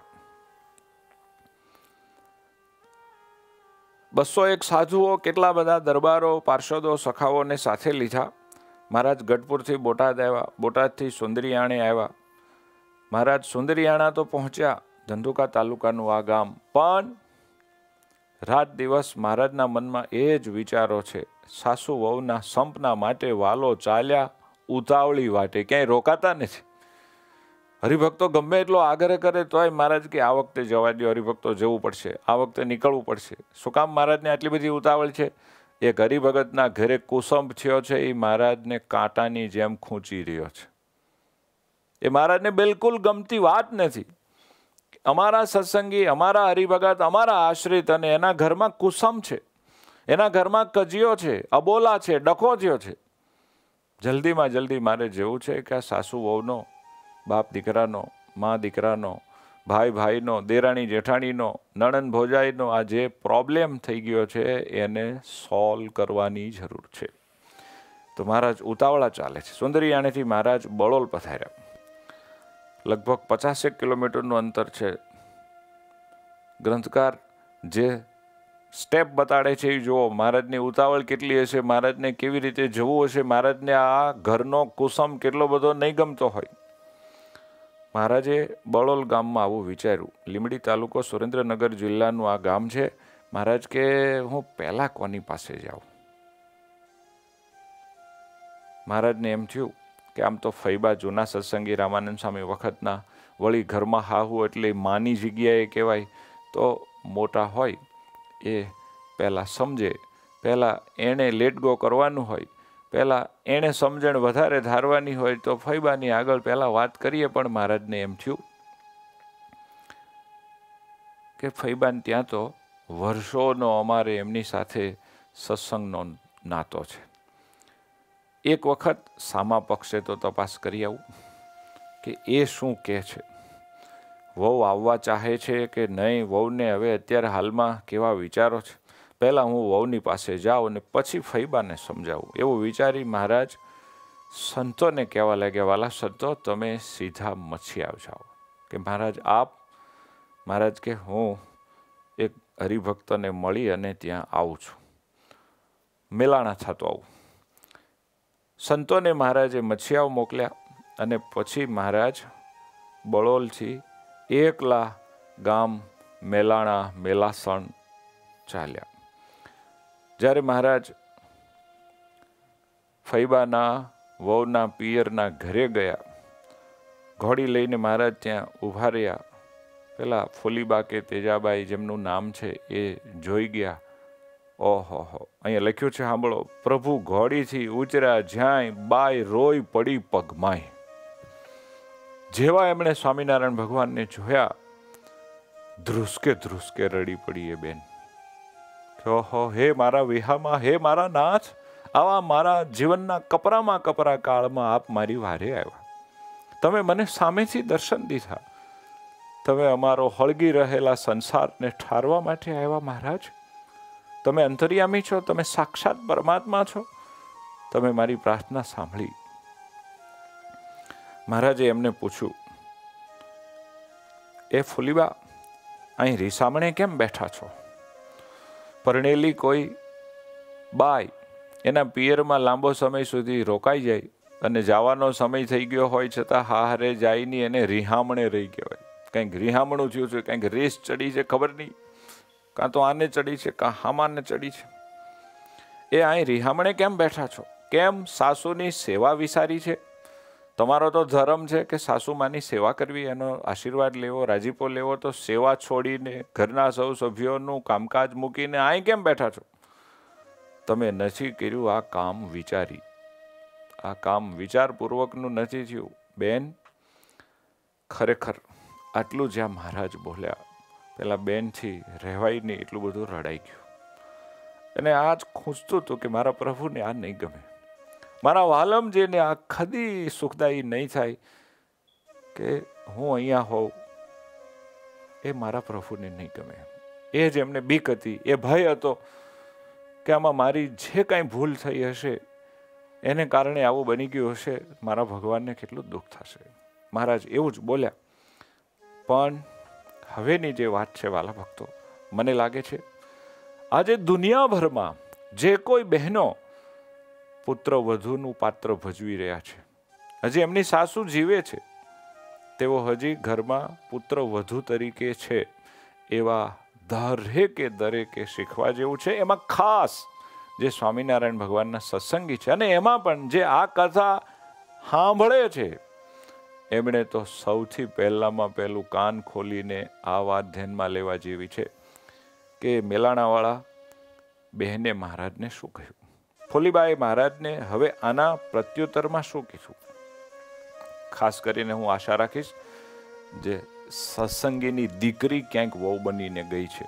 201 સાધુઓ, કેટલા બધા દરબારો, પાર્ષદો, સખાઓને સાથે લીધા. મહારાજ ગઢપુરથી બોટાદ આવ્યા, બોટાદથી સુંદરિયાણે આવ્યા. મહારાજ સુંદરિયાણા તો પહોંચ્યા, ધંધુકા તાલુકાનું આ ગામ, પણ રાત દિવસ મહારાજના મનમાં એ જ વિચારો છે. સાસુ વહુના સંપના માટે વાલો ચાલ્યા ઉતાવળી વાટે, ક્યાંય રોકાતા નથી. હરિભક્તો ગમે એટલો આગ્રહ કરે તોય મહારાજ કે આ વખતે જવા દો, હરિભક્તો જવું પડશે, આ વખતે નીકળવું પડશે. શું કામ મહારાજને આટલી બધી ઉતાવળ છે? એક હરિભગતના ઘરે કુસંપ થયો છે, એ મહારાજને કાંટાની જેમ ખૂંચી રહ્યો છે. એ મહારાજને બિલકુલ ગમતી વાત નથી. અમારા સત્સંગી, અમારા હરિભગત, અમારા આશ્રિત અને એના ઘરમાં કુસંપ છે, એના ઘરમાં કજિયો છે, અબોલા છે, ડખો થયો છે. જલ્દીમાં જલ્દી મારે જેવું છે કે આ સાસુ વહુનો, બાપ દીકરાનો, મા દીકરાનો, ભાઈ ભાઈનો, દેરાણી જેઠાણીનો, નણંદ ભોજાઈનો આ જે પ્રોબ્લેમ થઈ ગયો છે એને સોલ્વ કરવાની જરૂર છે. તો મહારાજ ઉતાવળા ચાલે છે. સુંદરિયાણેથી મહારાજ બળોલ પધાર્યા. લગભગ 50 કિલોમીટરનું અંતર છે. ગ્રંથકાર જે સ્ટેપ બતાડે છે એ જુઓ, મહારાજની ઉતાવળ કેટલી હશે, મહારાજને કેવી રીતે જવું હશે, મહારાજને આ ઘરનો કુસમ કેટલો બધો નહીં ગમતો હોય. મહારાજે બળોલ ગામમાં આવું વિચાર્યું. લીંબડી તાલુકો, સુરેન્દ્રનગર જિલ્લાનું આ ગામ છે. મહારાજ કે હું પહેલા કોની પાસે જાઉં? મહારાજને એમ થયું કે આમ તો ફૈબા જૂના સત્સંગી રામાનંદ સ્વામી વખતના, વળી ઘરમાં હાહુ એટલે માની જગ્યાએ કહેવાય, તો મોટા હોય એ પહેલાં સમજે, પહેલાં એણે લેટ ગો કરવાનું હોય, પહેલાં એણે સમજણ વધારે ધારવાની હોય, તો ફૈબાની આગળ પહેલાં વાત કરીએ. પણ મહારાજને એમ થયું કે ફૈબાને ત્યાં તો વર્ષોનો અમારે એમની સાથે સત્સંગનો નાતો છે. એક વખત સામા પક્ષે તો તપાસ કરી આવું કે એ શું કહે છે, વહુ આવવા ચાહે છે કે નહીં, વહુને હવે અત્યારે હાલમાં કેવા વિચારો છે. પહેલાં હું વહુની પાસે જાઉં અને પછી ફૈબાને સમજાવું, એવું વિચારી મહારાજ સંતોને કહેવા લાગ્યા, વાલા સંતો તમે સીધા મચ્છિયાવ જાઓ. કે મહારાજ આપ? મહારાજ કે હું એક હરિભક્તને મળી અને ત્યાં આવું છું, મેલાણા થતો આવું. સંતોને મહારાજે મચ્છિયાવ મોકલ્યા અને પછી મહારાજ બળોલથી એકલા ગામ મેલાણા મેલાસણ ચાલ્યા. જ્યારે મહારાજ ફૈબાના વહુના પિયરના ઘરે ગયા, ઘોડી લઈને મહારાજ ત્યાં ઊભા રહ્યા. પેલા ફૂલીબા કે તેજાબાઈ જેમનું નામ છે એ જોઈ ગયા. ઓહો, અહીંયા લખ્યું છે, સાંભળો, પ્રભુ ઘોડીથી ઉતર્યા જ્યાંય બાઈ રોઈ પડી પગમાય. જેવા એમણે સ્વામિનારાયણ ભગવાનને જોયા, ધ્રુસકે ધ્રુસકે રડી પડી એ બેન. ઓહો, હે મારા વિહામાં, હે મારા નાથ, આવા મારા જીવનના કપરામાં કપરા કાળમાં આપ મારી વારે આવ્યા. તમે મને સામેથી દર્શન દીધા, તમે અમારો હળગી રહેલા સંસારને ઠારવા માટે આવ્યા મહારાજ. તમે અંતર્યામી છો, તમે સાક્ષાત પરમાત્મા છો, તમે મારી પ્રાર્થના સાંભળી. મહારાજે એમને પૂછ્યું, એ ફૂલીબા, અહીં રીસામણે કેમ બેઠા છો? પરણેલી કોઈ બાઈ એના પિયરમાં લાંબો સમય સુધી રોકાઈ જાય અને જવાનો સમય થઈ ગયો હોય છતાં હારે જાય નહીં, એને રિહામણે રહી કહેવાય. કંઈક રિહામણું થયું છે, કંઈક રેસ ચડી છે, ખબર નહીં, કાં તો આને ચડી છે, કાં હામાને ચડી છે. એ અહીં રિહામણે કેમ બેઠા છો? કેમ સાસુની સેવા વિસારી છે? તમારો તો ધર્મ છે કે સાસુમાની સેવા કરવી, એનો આશીર્વાદ લેવો, રાજીપો લેવો, તો સેવા છોડીને ઘરના સૌ સભ્યોનું કામકાજ મૂકીને અહીં કેમ બેઠા છો? તમે નથી કર્યું આ કામ વિચારી, આ કામ વિચારપૂર્વકનું નથી થયું. બેન, ખરેખર આટલું જ્યાં મહારાજ બોલ્યા, પેલા બેનથી રહેવાય નહીં એટલું બધું રડાઈ ગયું. અને આ જ ખૂંચતું હતું કે મારા પ્રભુને આ નહીં ગમે, મારા વાલમજીને આ કદી સુખદાયી નહીં થાય કે હું અહીંયા હોઉં, એ મારા પ્રભુને નહીં ગમે. એ જ એમને બીક હતી, એ ભય હતો કે આમાં મારી જે કાંઈ ભૂલ થઈ હશે, એને કારણે આવું બની ગયું હશે, મારા ભગવાનને કેટલું દુઃખ થશે. મહારાજ એવું જ બોલ્યા. પણ હવેની જે વાત છે વાલા ભક્તો, મને લાગે છે આજે દુનિયાભરમાં જે કોઈ બહેનો પુત્ર વધુનું પાત્ર ભજવી રહ્યા છે, હજી એમની સાસુ જીવે છે, તેઓ હજી ઘરમાં પુત્ર વધુ તરીકે છે, એવા દરેકે શીખવા જેવું છે. એમાં ખાસ જે સ્વામિનારાયણ ભગવાનના સત્સંગી છે, અને એમાં પણ જે આ કથા સાંભળે છે, એમણે તો સૌથી પહેલામાં પહેલું કાન ખોલીને આ વાત ધ્યાનમાં લેવા જેવી છે કે મેલાણાવાળા બહેને મહારાજને શું કહ્યું, ફોલીબાએ મહારાજને હવે આના પ્રત્યુત્તરમાં શું કીધું. ખાસ કરીને હું આશા રાખીશ જે સત્સંગીની દીકરી ક્યાંક વહુ બનીને ગઈ છે,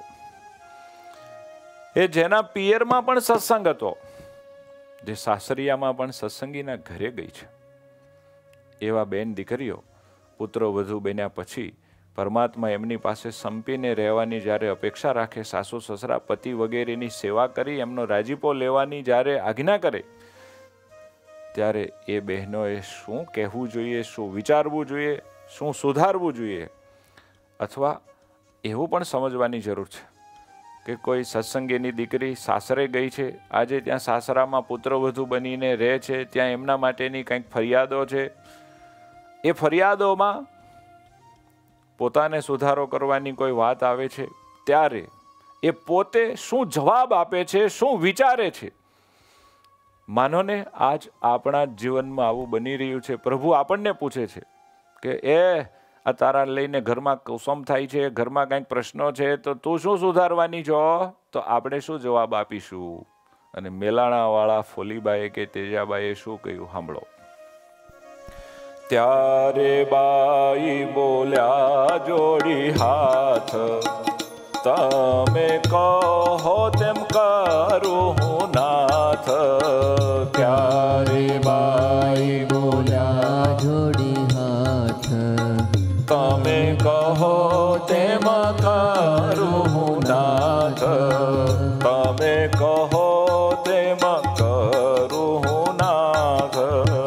એ જેના પિયરમાં પણ સત્સંગ હતો, જે સાસરિયામાં પણ સત્સંગીના ઘરે ગઈ છે, એવા બેન દીકરીઓ પુત્રો વધુ બન્યા પછી પરમાત્મા એમની પાસે સંપીને રહેવાની જ્યારે અપેક્ષા રાખે, સાસુ સસરા પતિ વગેરેની સેવા કરી એમનો રાજીપો લેવાની જ્યારે આજ્ઞા કરે, ત્યારે એ બહેનોએ શું કહેવું જોઈએ, શું વિચારવું જોઈએ, શું સુધારવું જોઈએ, અથવા એવું પણ સમજવાની જરૂર છે કે કોઈ સત્સંગીની દીકરી સાસરે ગઈ છે, આજે ત્યાં સાસરામાં પુત્રવધુ બનીને રહે છે, ત્યાં એમના માટેની કંઈક ફરિયાદો છે, એ ફરિયાદોમાં પોતાને સુધારો કરવાની કોઈ વાત આવે છે, ત્યારે એ પોતે શું જવાબ આપે છે, શું વિચારે છે. માનો ને આજ આપણા જીવનમાં આવું બની રહ્યું છે. પ્રભુ આપણને પૂછે છે કે આ તારા લઈને ઘરમાં કુસમ થાય છે, ઘરમાં કંઈક પ્રશ્નો છે, તો તું શું સુધારવાની છો? તો આપણે શું જવાબ આપીશું? અને મેલાણાવાળા ફોલીબાએ કે તેજાબાએ શું કહ્યું સાંભળો. ત્યારે બાઈ બોલ્યા જોડી હાથ, તમે કહો તેમ કરું હું નાથ. ત્યારે બાઈ બોલ્યા જોડી હાથ, તમે કહો તેમ કરું હું નાથ. તમે કહો તેમ કરું હું નાથ.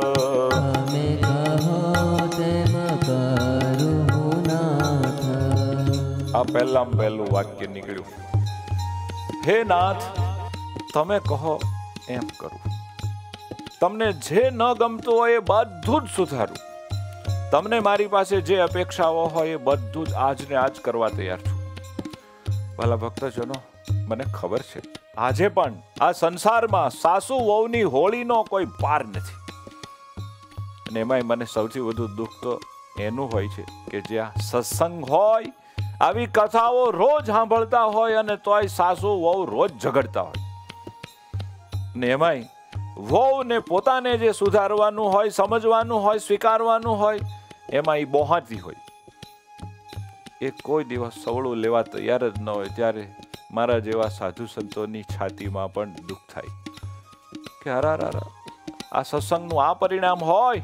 આ પહેલું વાક્ય નીકળ્યું, હે નાથ તમે કહો એમ કરું. તમને જે ન ગમતું હોય એ બધું જ સુધારું. તમને મારી પાસે જે અપેક્ષાઓ હોય એ બધું જ આજને આજ કરવા તૈયાર છું. ભલા ભક્તજનો, મને ખબર છે આજે પણ આ સંસારમાં સાસુ વહુની હોળીનો કોઈ પાર નથી. અને એમાંય મને સૌથી વધુ દુઃખ તો એનું હોય છે કે જ્યાં સત્સંગ હોય, આવી કથાઓ રોજ સાંભળતા હોય, અને તોય સાસુ વહુ રોજ ઝઘડતા હોય. ને એમાંય વહુને પોતાને જે સુધારવાનું હોય, સમજવાનું હોય, સ્વીકારવાનું હોય, એમાં એ બોહાતી હોય. એ કોઈ દિવસ સવળું લેવા તૈયાર જ ન હોય. ત્યારે મારા જેવા સાધુ સંતોની છાતીમાં પણ દુઃખ થાય કે હરાર આ સત્સંગનું આ પરિણામ હોય.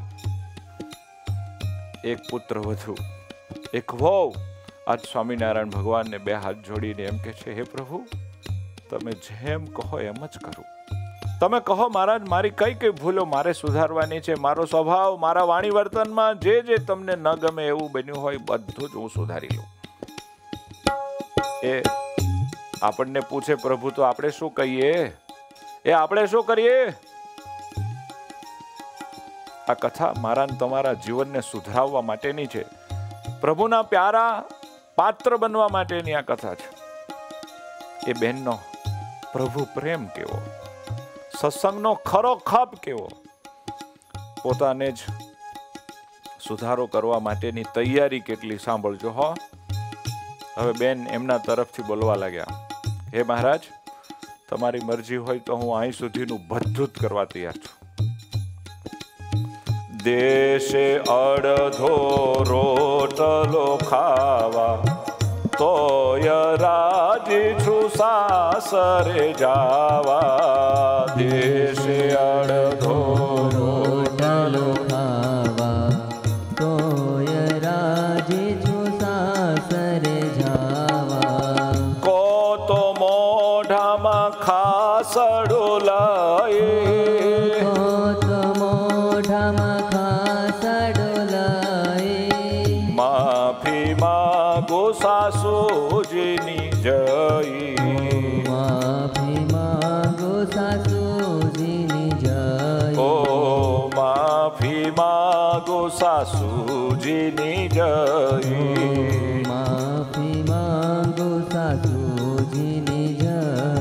એક પુત્ર વધુ, એક વહુ આજ સ્વામિનારાયણ ભગવાનને બે હાથ જોડીને એમ કે છે, હે પ્રભુ તમે જેમ કહો એમ જ કરું. તમે કહો મહારાજ મારી કઈ કઈ ભૂલો મારે સુધારવાની છે, મારો સ્વભાવ, મારા વાણી વર્તનમાં જે તમને ન ગમે એવું બન્યું હોય બધું જ હું સુધારી લઉં. એ આપણને પૂછે પ્રભુ તો આપણે શું કહીએ? આપણે શું કરીએ? આ કથા મારા તમારા જીવનને સુધારવા માટેની છે. પ્રભુના પ્યારા પાત્ર બનવા માટેની આ કથા છે. એ બહેનનો પ્રભુ પ્રેમ કેવો, સત્સંગનો ખરો ખપ કેવો, પોતાને જ સુધારો કરવા માટેની તૈયારી કેટલી, સાંભળજો હો. હવે બેન એમના તરફથી બોલવા લાગ્યા, હે મહારાજ, તમારી મરજી હોય તો હું અહીં સુધીનું બધું જ કરવા તૈયાર છું. દેશે અડધો રોટલો ખાવા તોય રાજી છું સાસરે જાવા. દેશે અડધો રોટલો ખાવા તોય રાજી છું સાસરે જાવા. કો તો મોઢામાં ખાસડો લાય, કો તો મોઢામાં ખાસડો લાય. માફી માગો સાસુજીની જઈ, માફી માંગો સાસુજીની જય. ઓ માફી માગો સાસુજીની જઈ. માફી માંગો સાસુજીની જય.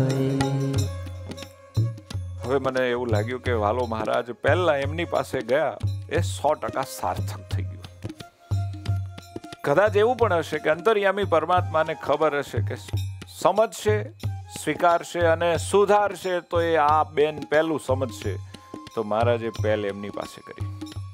હવે મને એવું લાગ્યું કે વાલો મહારાજ પહેલા એમની પાસે ગયા એ 100% સાર્થક થઈ ગયું. કદાચ એવું પણ હશે કે અંતર્યામી પરમાત્માને ખબર હશે કે સમજશે, સ્વીકારશે અને સુધારશે તો એ આ બેન પહેલું સમજશે, તો મહારાજે પહેલ એમની પાસે કરી.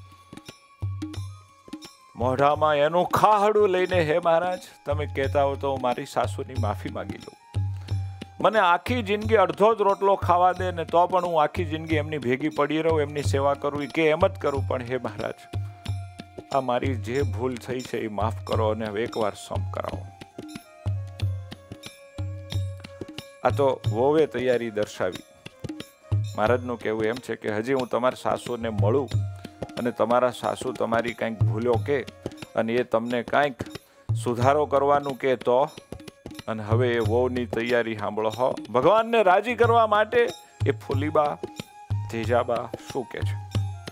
મોઢામાં એનું ખાહડું લઈને, હે મહારાજ, તમે કહેતા હો તો હું મારી સાસુની માફી માંગી લઉં. મને આખી જિંદગી અડધો જ રોટલો ખાવા દે ને તો પણ હું આખી જિંદગી એમની ભેગી પડી રહું, એમની સેવા કરું કે એમ જ કરું. પણ હે મહારાજ, આ મારી જે ભૂલ થઈ છે એ માફ કરો અને હવે એકવાર સંપ કરાવો. આ તો વોવે તૈયારી દર્શાવી. મહારાજનું કહેવું એમ છે કે હજી હું તમારા સાસુને મળું અને તમારા સાસુ તમારી કંઈક ભૂલો કે અને એ તમને કંઈક સુધારો કરવાનું કે તો, અને હવે એ વહુની તૈયારી સાંભળો હો. ભગવાનને રાજી કરવા માટે એ ફૂલીબા, તેજાબા શું કે છે?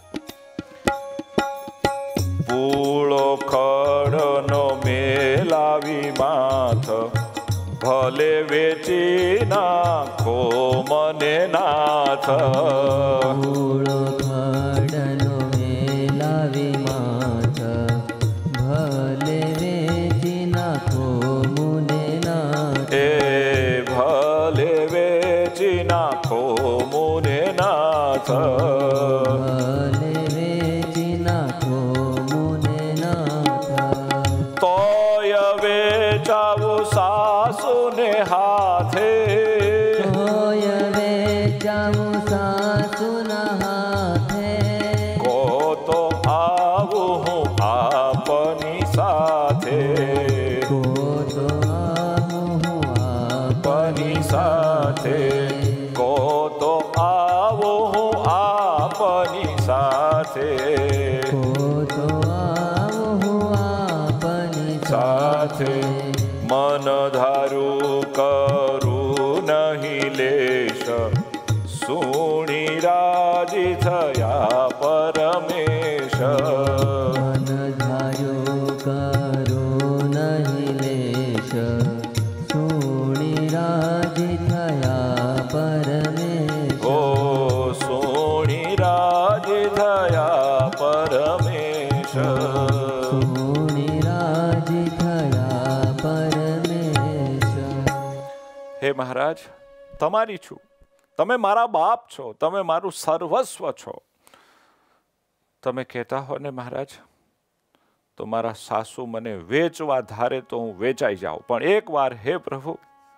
પૂળો ખડનો મેલાવી માથ, ભલે વેચી નાખો મને નાથ. પૂળો ખડનો મેલાવી માથ, ભલે વેચી નાખો મુને નાથ. એ ભલે વેચી નાખો મુને નાથ. ભલે વેચી નાખો મુને નાથ. તોય વેચાવો સાસુને હાથે, તોય વેચાવું સાસુના હાથે. કો તો આવું હું આપની સાથે, કો તો આવું હું આપની સાથે, કો તો આવું હું આપની સાથે, કો તો આવું હું આપની સાથે. મન ધારું કરું નહીં લેશ, સુણી રાજી થયા પરમેશ. મન ધાર્યું કરો નહીં લેશ, સુણી રાજી થયા પરમેશ. ઓ સુણી રાજી થયા પરમેશ. સુણી રાજી થયા પરમેશ. હે મહારાજ, તમારી છું, તમે મારા બાપ છો, તમે મારું સર્વસ્વ છો. તમે કહેતા હો ને મહારાજ, તો મારા સાસુ મને વેચવા ધારે તો હું વેચાઈ જાઉં, પણ એક વાર હે પ્રભુ,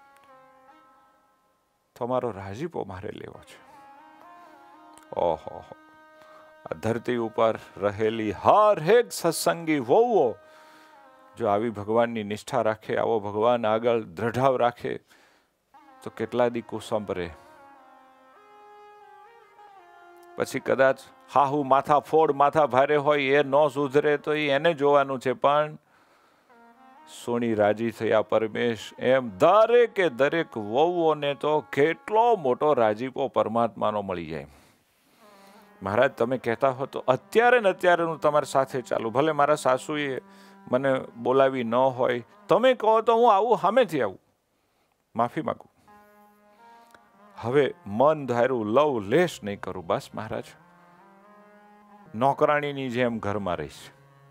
તમારો રાજીપો મારે લેવો છે. ઓહો, આ ધરતી ઉપર રહેલી હર એક સત્સંગી વહુઓ જો આવી ભગવાનની નિષ્ઠા રાખે, આવો ભગવાન આગળ દ્રઢાવ રાખે, તો કેટલા દી કુસંભરે. પછી કદાચ હાહુ માથા ફોડ માથા ભારે હોય એ ન સુધરે તો એને જોવાનું છે, પણ સોની રાજી થયા પરમેશ એમ દરેકે દરેક વહુઓને તો કેટલો મોટો રાજીપો પરમાત્માનો મળી જાય. મહારાજ તમે કહેતા હો તો અત્યારે ને અત્યારે હું તમારી સાથે ચાલુ, ભલે મારા સાસુએ મને બોલાવી ન હોય, તમે કહો તો હું આવું, સામેથી આવું, માફી માંગુ. હવે મન ધાર્યું લવ લેશ નહીં કરું, બસ મહારાજ નોકરાણીની જેમ ઘરમાં રહીશ.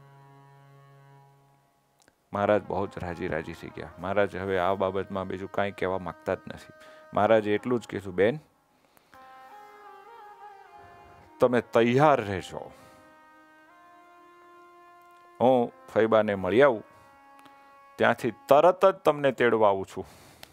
મહારાજ બહુ જ રાજી થઈ ગયા. મહારાજ હવે આ બાબતમાં બીજું કાંઈ કહેવા માંગતા જ નથી. મહારાજે એટલું જ કીધું, બેન તમે તૈયાર રહેજો, હું ફૈબાને મળી આવું, ત્યાંથી તરત જ તમને તેડવા આવું છું.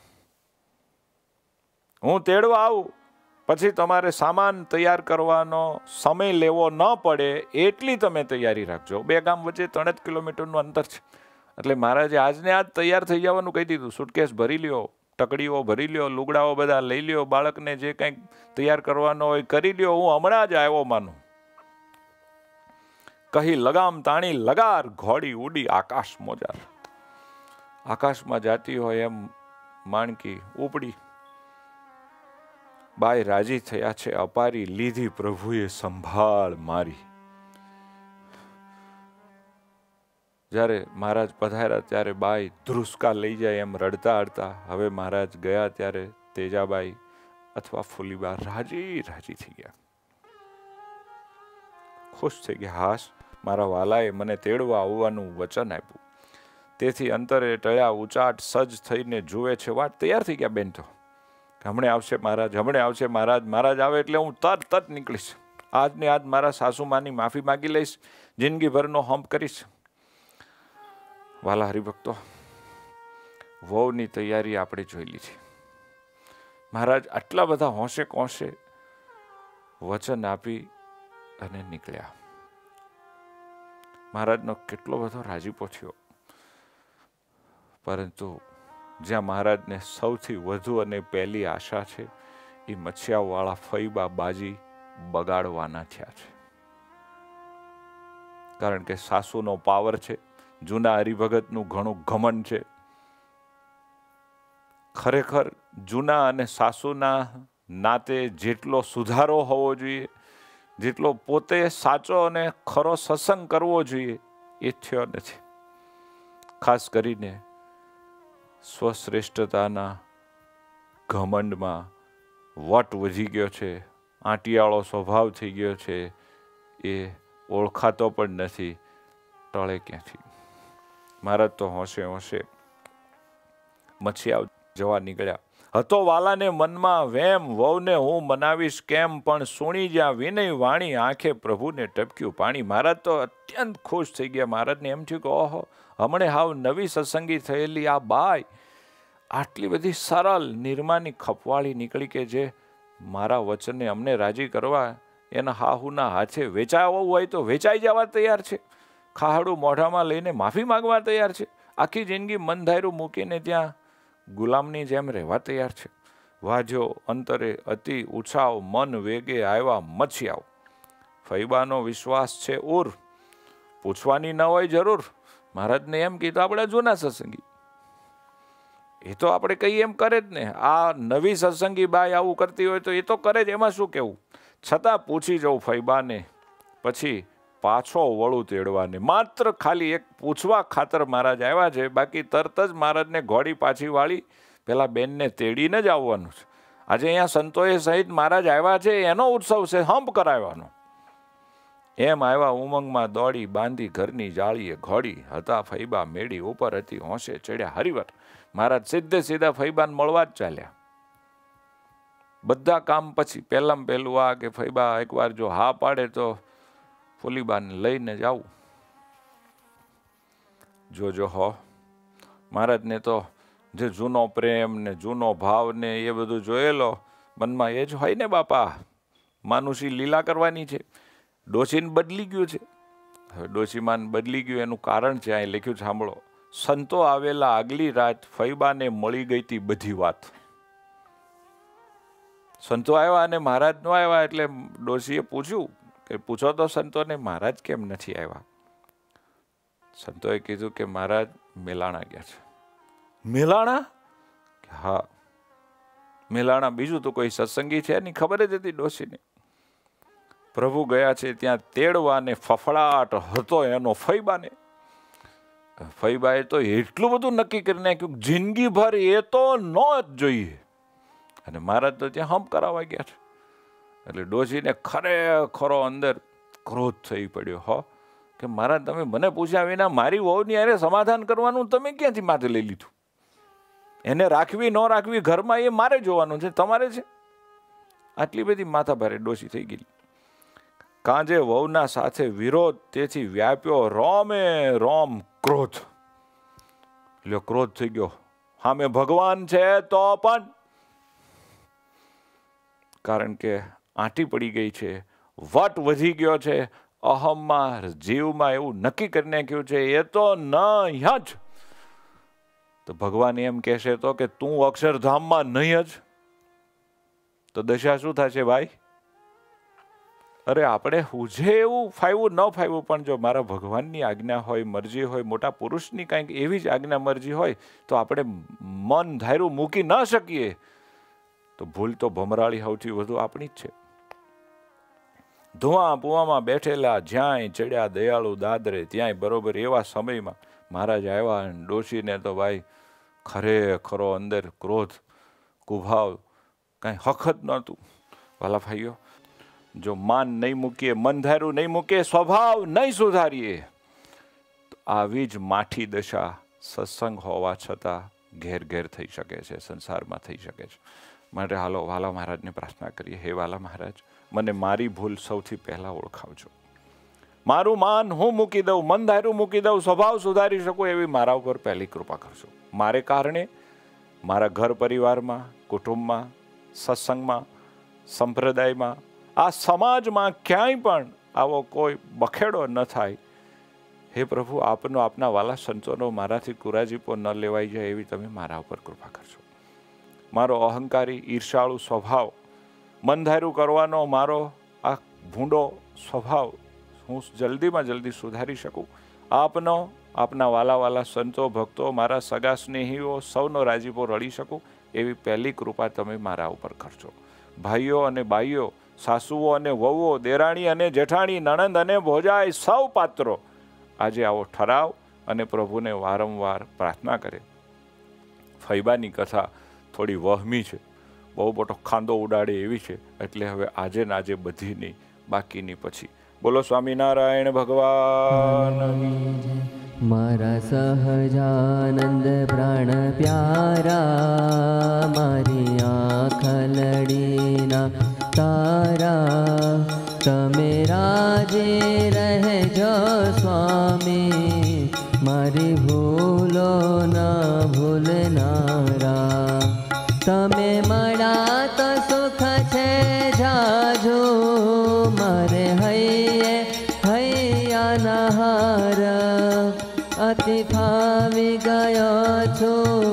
હું તેડવા આવું પછી તમારે સામાન તૈયાર કરવાનો સમય લેવો ન પડે એટલી તમે તૈયારી રાખજો. 2 ગામ વચ્ચે 3 કિલોમીટરનું અંતર છે. એટલે મહારાજે આજને આજ તૈયાર થઈ જવાનું કહી દીધું. સુટકેસ ભરી લ્યો, ટકડીઓ ભરી લ્યો, લુગડાઓ બધા લઈ લ્યો, બાળકને જે કંઈક તૈયાર કરવાનો હોય કરી લ્યો, હું હમણાં જ આવ્યો માનું. કહી લગામ તાણી લગાર, ઘોડી ઉડી આકાશ મોજાર. આકાશમાં જાતી હોય એમ માણકી ઉપડી. બાઈ રાજી થયા છે અપારી, લીધી પ્રભુએ સંભાળ મારી. જ્યારે મહારાજ પધાર્યા ત્યારે બાઈ ધ્રુસકા લઈ જાય એમ રડતા રડતા. હવે મહારાજ ગયા ત્યારે તેજાબાઈ અથવા ફૂલીબા રાજી થઈ ગયા, ખુશ થઈ ગયા. હાશ, મારા વાલાએ મને તેડવા આવવાનું વચન આપ્યું. તેથી અંતરે ટળ્યા ઉચાટ સજ્જ થઈને જુએ છે વાટ. તૈયાર થઈ ગયા બેન તો, હમણે આવશે મહારાજ, હમણે આવશે મહારાજ. મહારાજ આવે એટલે હું તરત નીકળીશ. આજને આજ મારા સાસુમાની માફી માગી લઈશ, જિંદગીભરનો હંપ કરીશ. વાલા હરિભક્તો, વહુની તૈયારી આપણે જોઈ લીધી. મહારાજ આટલા બધા હોંશે કોંશે વચન આપી અને નીકળ્યા. મહારાજનો કેટલો બધો રાજીપો થયો. પરંતુ જ્યાં મહારાજને સૌથી વધુ અને પહેલી આશા છે એ મચ્છિયાવાળા ફઈબા બાજી બગાડવાના થયા છે. કારણ કે સાસુનો પાવર છે, જૂના હરિભગતનું ઘણું ઘમંડ છે. ખરેખર જૂના અને સાસુના નાતે જેટલો સુધારો હોવો જોઈએ, જેટલો પોતે સાચો અને ખરો સત્સંગ કરવો જોઈએ એ થયો નથી. ખાસ કરીને સ્વશ્રેષ્ઠતાના ઘમંડમાં વટ વધી ગયો છે, આંટિયાળો સ્વભાવ થઈ ગયો છે. એ ઓળખાતો પણ નથી, ટળે ક્યાંથી. મહારાજ તો હોંશે મચ્છિયા જવા નીકળ્યા. હતો વાલાને મનમાં વેમ, વહુને હું મનાવીશ કેમ, પણ સુણી જ્યાં વિનય વાણી, આંખે પ્રભુને ટપક્યું પાણી. મહારાજ તો અત્યંત ખુશ થઈ ગયા. મહારાજને એમ થયું કે ઓહો, હમણે હાવ નવી સત્સંગી થયેલી આ બાઈ આટલી બધી સરળ નિર્માની ખપવાળી નીકળી કે જે મારા વચનને અમને રાજી કરવા એના હાહુના હાથે વેચાવું હોય તો વેચાઈ જવા તૈયાર છે. ખાહડું મોઢામાં લઈને માફી માંગવા તૈયાર છે. આખી જિંદગી મન ધાર્યું મૂકીને ત્યાં ગુલામની જેમ રહેવા તૈયાર છે. વાજ્યો અંતરે અતિ ઉછાવ, મન વેગે આવ્યા મચ્છિયાવ. ફૈબાનો વિશ્વાસ છે ઉર, પૂછવાની ન હોય જરૂર. મહારાજને એમ કીધું આપણે જૂના સત્સંગી, એ તો આપણે કહીએ એમ કરે જ ને. આ નવી સત્સંગી બાઈ આવું કરતી હોય તો એ તો કરે જ, એમાં શું કહેવું. છતાં પૂછી જાઉં ફૈબાને, પછી પાછો વળું તેડવાને. માત્ર ખાલી એક પૂછવા ખાતર મહારાજ આવ્યા છે. બાકી તરત જ મહારાજને ઘોડી પાછી વાળી પેલા બેનને તેડીને જ આવવાનું છે. આજે અહીંયા સંતોએ સહિત મહારાજ આવ્યા છે, એનો ઉત્સવ છે, હંપ કરાવવાનો. એમ આવ્યા ઉમંગમાં દોડી, બાંધી ઘરની જાળીએ ઘોડી. હતા ફૈબા મેળી ઉપર હતી, હોંશે ચડ્યા હરિવર. મહારાજ સીધા ફૈબાને મળવા જ ચાલ્યા. બધા કામ પછી પહેલામાં પહેલું આ કે ફૈબા એકવાર જો હા પાડે તો ફૂલીબાને લઈને જ આવું. જોજો હો, મહારાજને તો જે જૂનો પ્રેમ ને જૂનો ભાવ ને એ બધું જોયેલો મનમાં એ જ હોય ને બાપા. માનુષી લીલા કરવાની છે. ડોશીને બદલી ગયું છે. હવે ડોશીમાન બદલી ગયું એનું કારણ છે, અહીં લખ્યું છે સાંભળો. સંતો આવેલા આગલી રાત, ફૈબાને મળી ગઈ તી બધી વાત. સંતો આવ્યા અને મહારાજ ન આવ્યા એટલે ડોશીએ પૂછ્યું કે પૂછો તો સંતોને મહારાજ કેમ નથી આવ્યા. સંતોએ કીધું કે મહારાજ મેલાણા ગયા છે. મેલાણા? હા મેલાણા, બીજું તો કોઈ સત્સંગી છે નહીં, ખબર જ હતી ડોશીને. પ્રભુ ગયા છે ત્યાં તેડવા ને ફફડાટ હતો એનો ફૈબાને. ફૈબાએ તો એટલું બધું નક્કી કરી નાખ્યું જિંદગીભર એ તો ન જ જોઈએ, અને મહારાજ તો ત્યાં હમ્પ કરાવવા ગયા છે. એટલે ડોશીને ખરેખરો અંદર ક્રોધ થઈ પડ્યો. હો કે મહારાજ તમે મને પૂછ્યા વિના મારી વહુની અરે સમાધાન કરવાનું તમે ક્યાંથી માથે લઈ લીધું? એને રાખવી ન રાખવી ઘરમાં એ મારે જોવાનું છે, તમારે છે? આટલી બધી માથાભારે ડોશી થઈ ગઈ. કાંજે વહુના સાથે વિરોધ, તેથી વ્યાપ્યો રોમે રોમ ક્રોધ. લ્યો ક્રોધ થઈ ગયો. સામે ભગવાન છે તો પણ, કારણ કે આંટી પડી ગઈ છે, વટ વધી ગયો છે, અહમમાં જીવમાં એવું નક્કી કરી નાખ્યું છે એ તો નહીં જ. તો ભગવાન એમ કહેશે તો કે તું અક્ષરધામમાં નહીં જ, તો દશા શું થશે ભાઈ? અરે આપણે હુજે એવું ફાવ્યું ન ફાવ્યું, પણ જો મારા ભગવાનની આજ્ઞા હોય, મરજી હોય, મોટા પુરુષની કંઈક એવી જ આજ્ઞા મરજી હોય તો આપણે મન ધાર્યું મૂકી ન શકીએ, તો ભૂલ તો ભમરાળી સૌથી વધુ આપણી જ છે. ધુઆ પુવામાં બેઠેલા જ્યાંય ચડ્યા દયાળુ દાદરે, ત્યાંય બરોબર એવા સમયમાં મહારાજ આવ્યા. અને ડોશીને તો ભાઈ ખરેખરો અંદર ક્રોધ કુભાવ કાંઈ હખત નહોતું. વાલા ભાઈઓ, જો માન નહીં મૂકીએ, મન ધાર્યું નહીં મૂકીએ, સ્વભાવ નહીં સુધારીએ, તો આવી જ માઠી દશા સત્સંગ હોવા છતાં ઘેર ઘેર થઈ શકે છે, સંસારમાં થઈ શકે છે. માટે હાલો વાલા મહારાજને પ્રાર્થના કરીએ, હે વાલા મહારાજ, મને મારી ભૂલ સૌથી પહેલાં ઓળખાવજો. મારું માન હું મૂકી દઉં, મન ધાર્યું મૂકી દઉં, સ્વભાવ સુધારી શકું એવી મારા ઉપર પહેલી કૃપા કરજો. મારે કારણે મારા ઘર પરિવારમાં, કુટુંબમાં, સત્સંગમાં, સંપ્રદાયમાં, આ સમાજમાં ક્યાંય પણ આવો કોઈ બખેડો ન થાય. હે પ્રભુ, આપનો આપના વાલા સંતોનો મારાથી કુરાજીપો ન લેવાઈ જાય એવી તમે મારા ઉપર કૃપા કરજો. મારો અહંકારી ઈર્ષાળુ સ્વભાવ, મનધાર્યું કરવાનો મારો આ ભૂંડો સ્વભાવ હું જલ્દીમાં જલ્દી સુધારી શકું. આપનો, આપના વાલા વાલા સંતો, ભક્તો, મારા સગા સ્નેહીઓ સૌનો રાજીપો રળી શકું એવી પહેલી કૃપા તમે મારા ઉપર કરજો. ભાઈઓ અને બાઈઓ, સાસુઓ અને વહુઓ, દેરાણી અને જેઠાણી, નણંદ અને ભોજાઈ સૌ પાત્રો આજે આવો ઠરાવ અને પ્રભુને વારંવાર પ્રાર્થના કરે. ફૈબાની કથા થોડી વહમી છે, બહુ મોટો ખાંદો ઉડાડે એવી છે, એટલે હવે આજે ને આજે બધીની, બાકીની પછી. બોલો સ્વામિનારાયણ ભગવાન. મારા સહજાનંદ પ્રાણ પ્યારા, મારી આંખ લડીના તારા, તમે રાજે રહેજો સ્વામી, મારી ભૂલો ના ભૂલનારા. તમે મળ્યા તો સુખ છે જાજો, મારે હૈયે હૈયાના હાર. અતિ ફાવી ગયો છો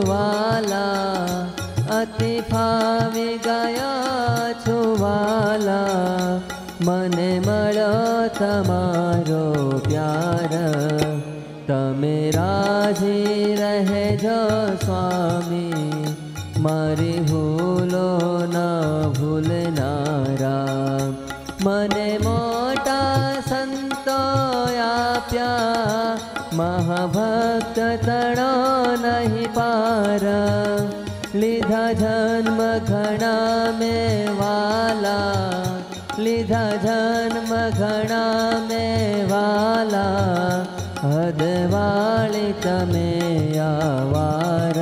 વાલા, અતિ ફાવી ગયા છો વાલા, મને મળ્યો તમારો પ્યાર. તમે રાજી રહેજો સ્વામી, મારી ભૂલો ના ભૂલનારા. મને મોટા સંતો આપ્યા, મહાભક્ત તણો નહીં પાર. લીધા જન્મ ઘણા મેં વાલા, લીધા જન્મ ઘણા મેં વાલા, હદ વાળી તમે આવાર.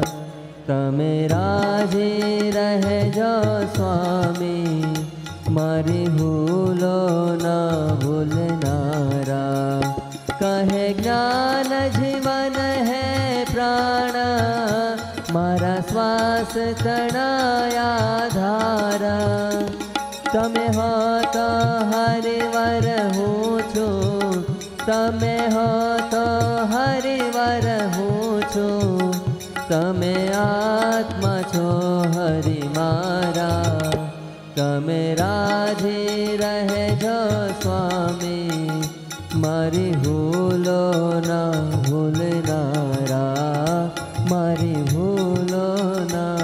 તમે રાજી રહેજો સ્વામી, મારી ભૂલો ના ભૂલનારા. કહે જ્ઞાન જીવન હે પ્રાણ, મારા શ્વાસ તણાયા ધાર. તમે હો તો હરિવર હું છું, તમે હો તો હરિવર હું છું. તમે આત્મા છો હરિ મારા, તમે રાજી રહેજો સ્વામી, મારી ભૂલો ના ભૂલનારા, મારી ભૂલો ના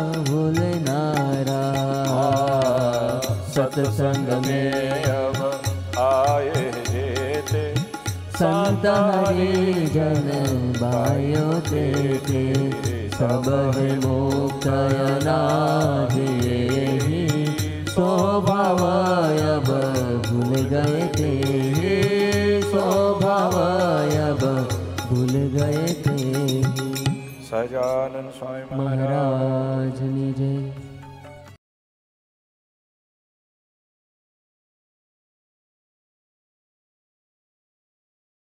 ભૂલનારા. સત્સંગ में अब आए जेते संत हरिजन भाइयों तेते, सब है मुक्त अनादि स्वभाव अब भूल गए थे, स्वभाव अब भूल गए थे. સહજાનંદ સ્વામી महाराज ની जय.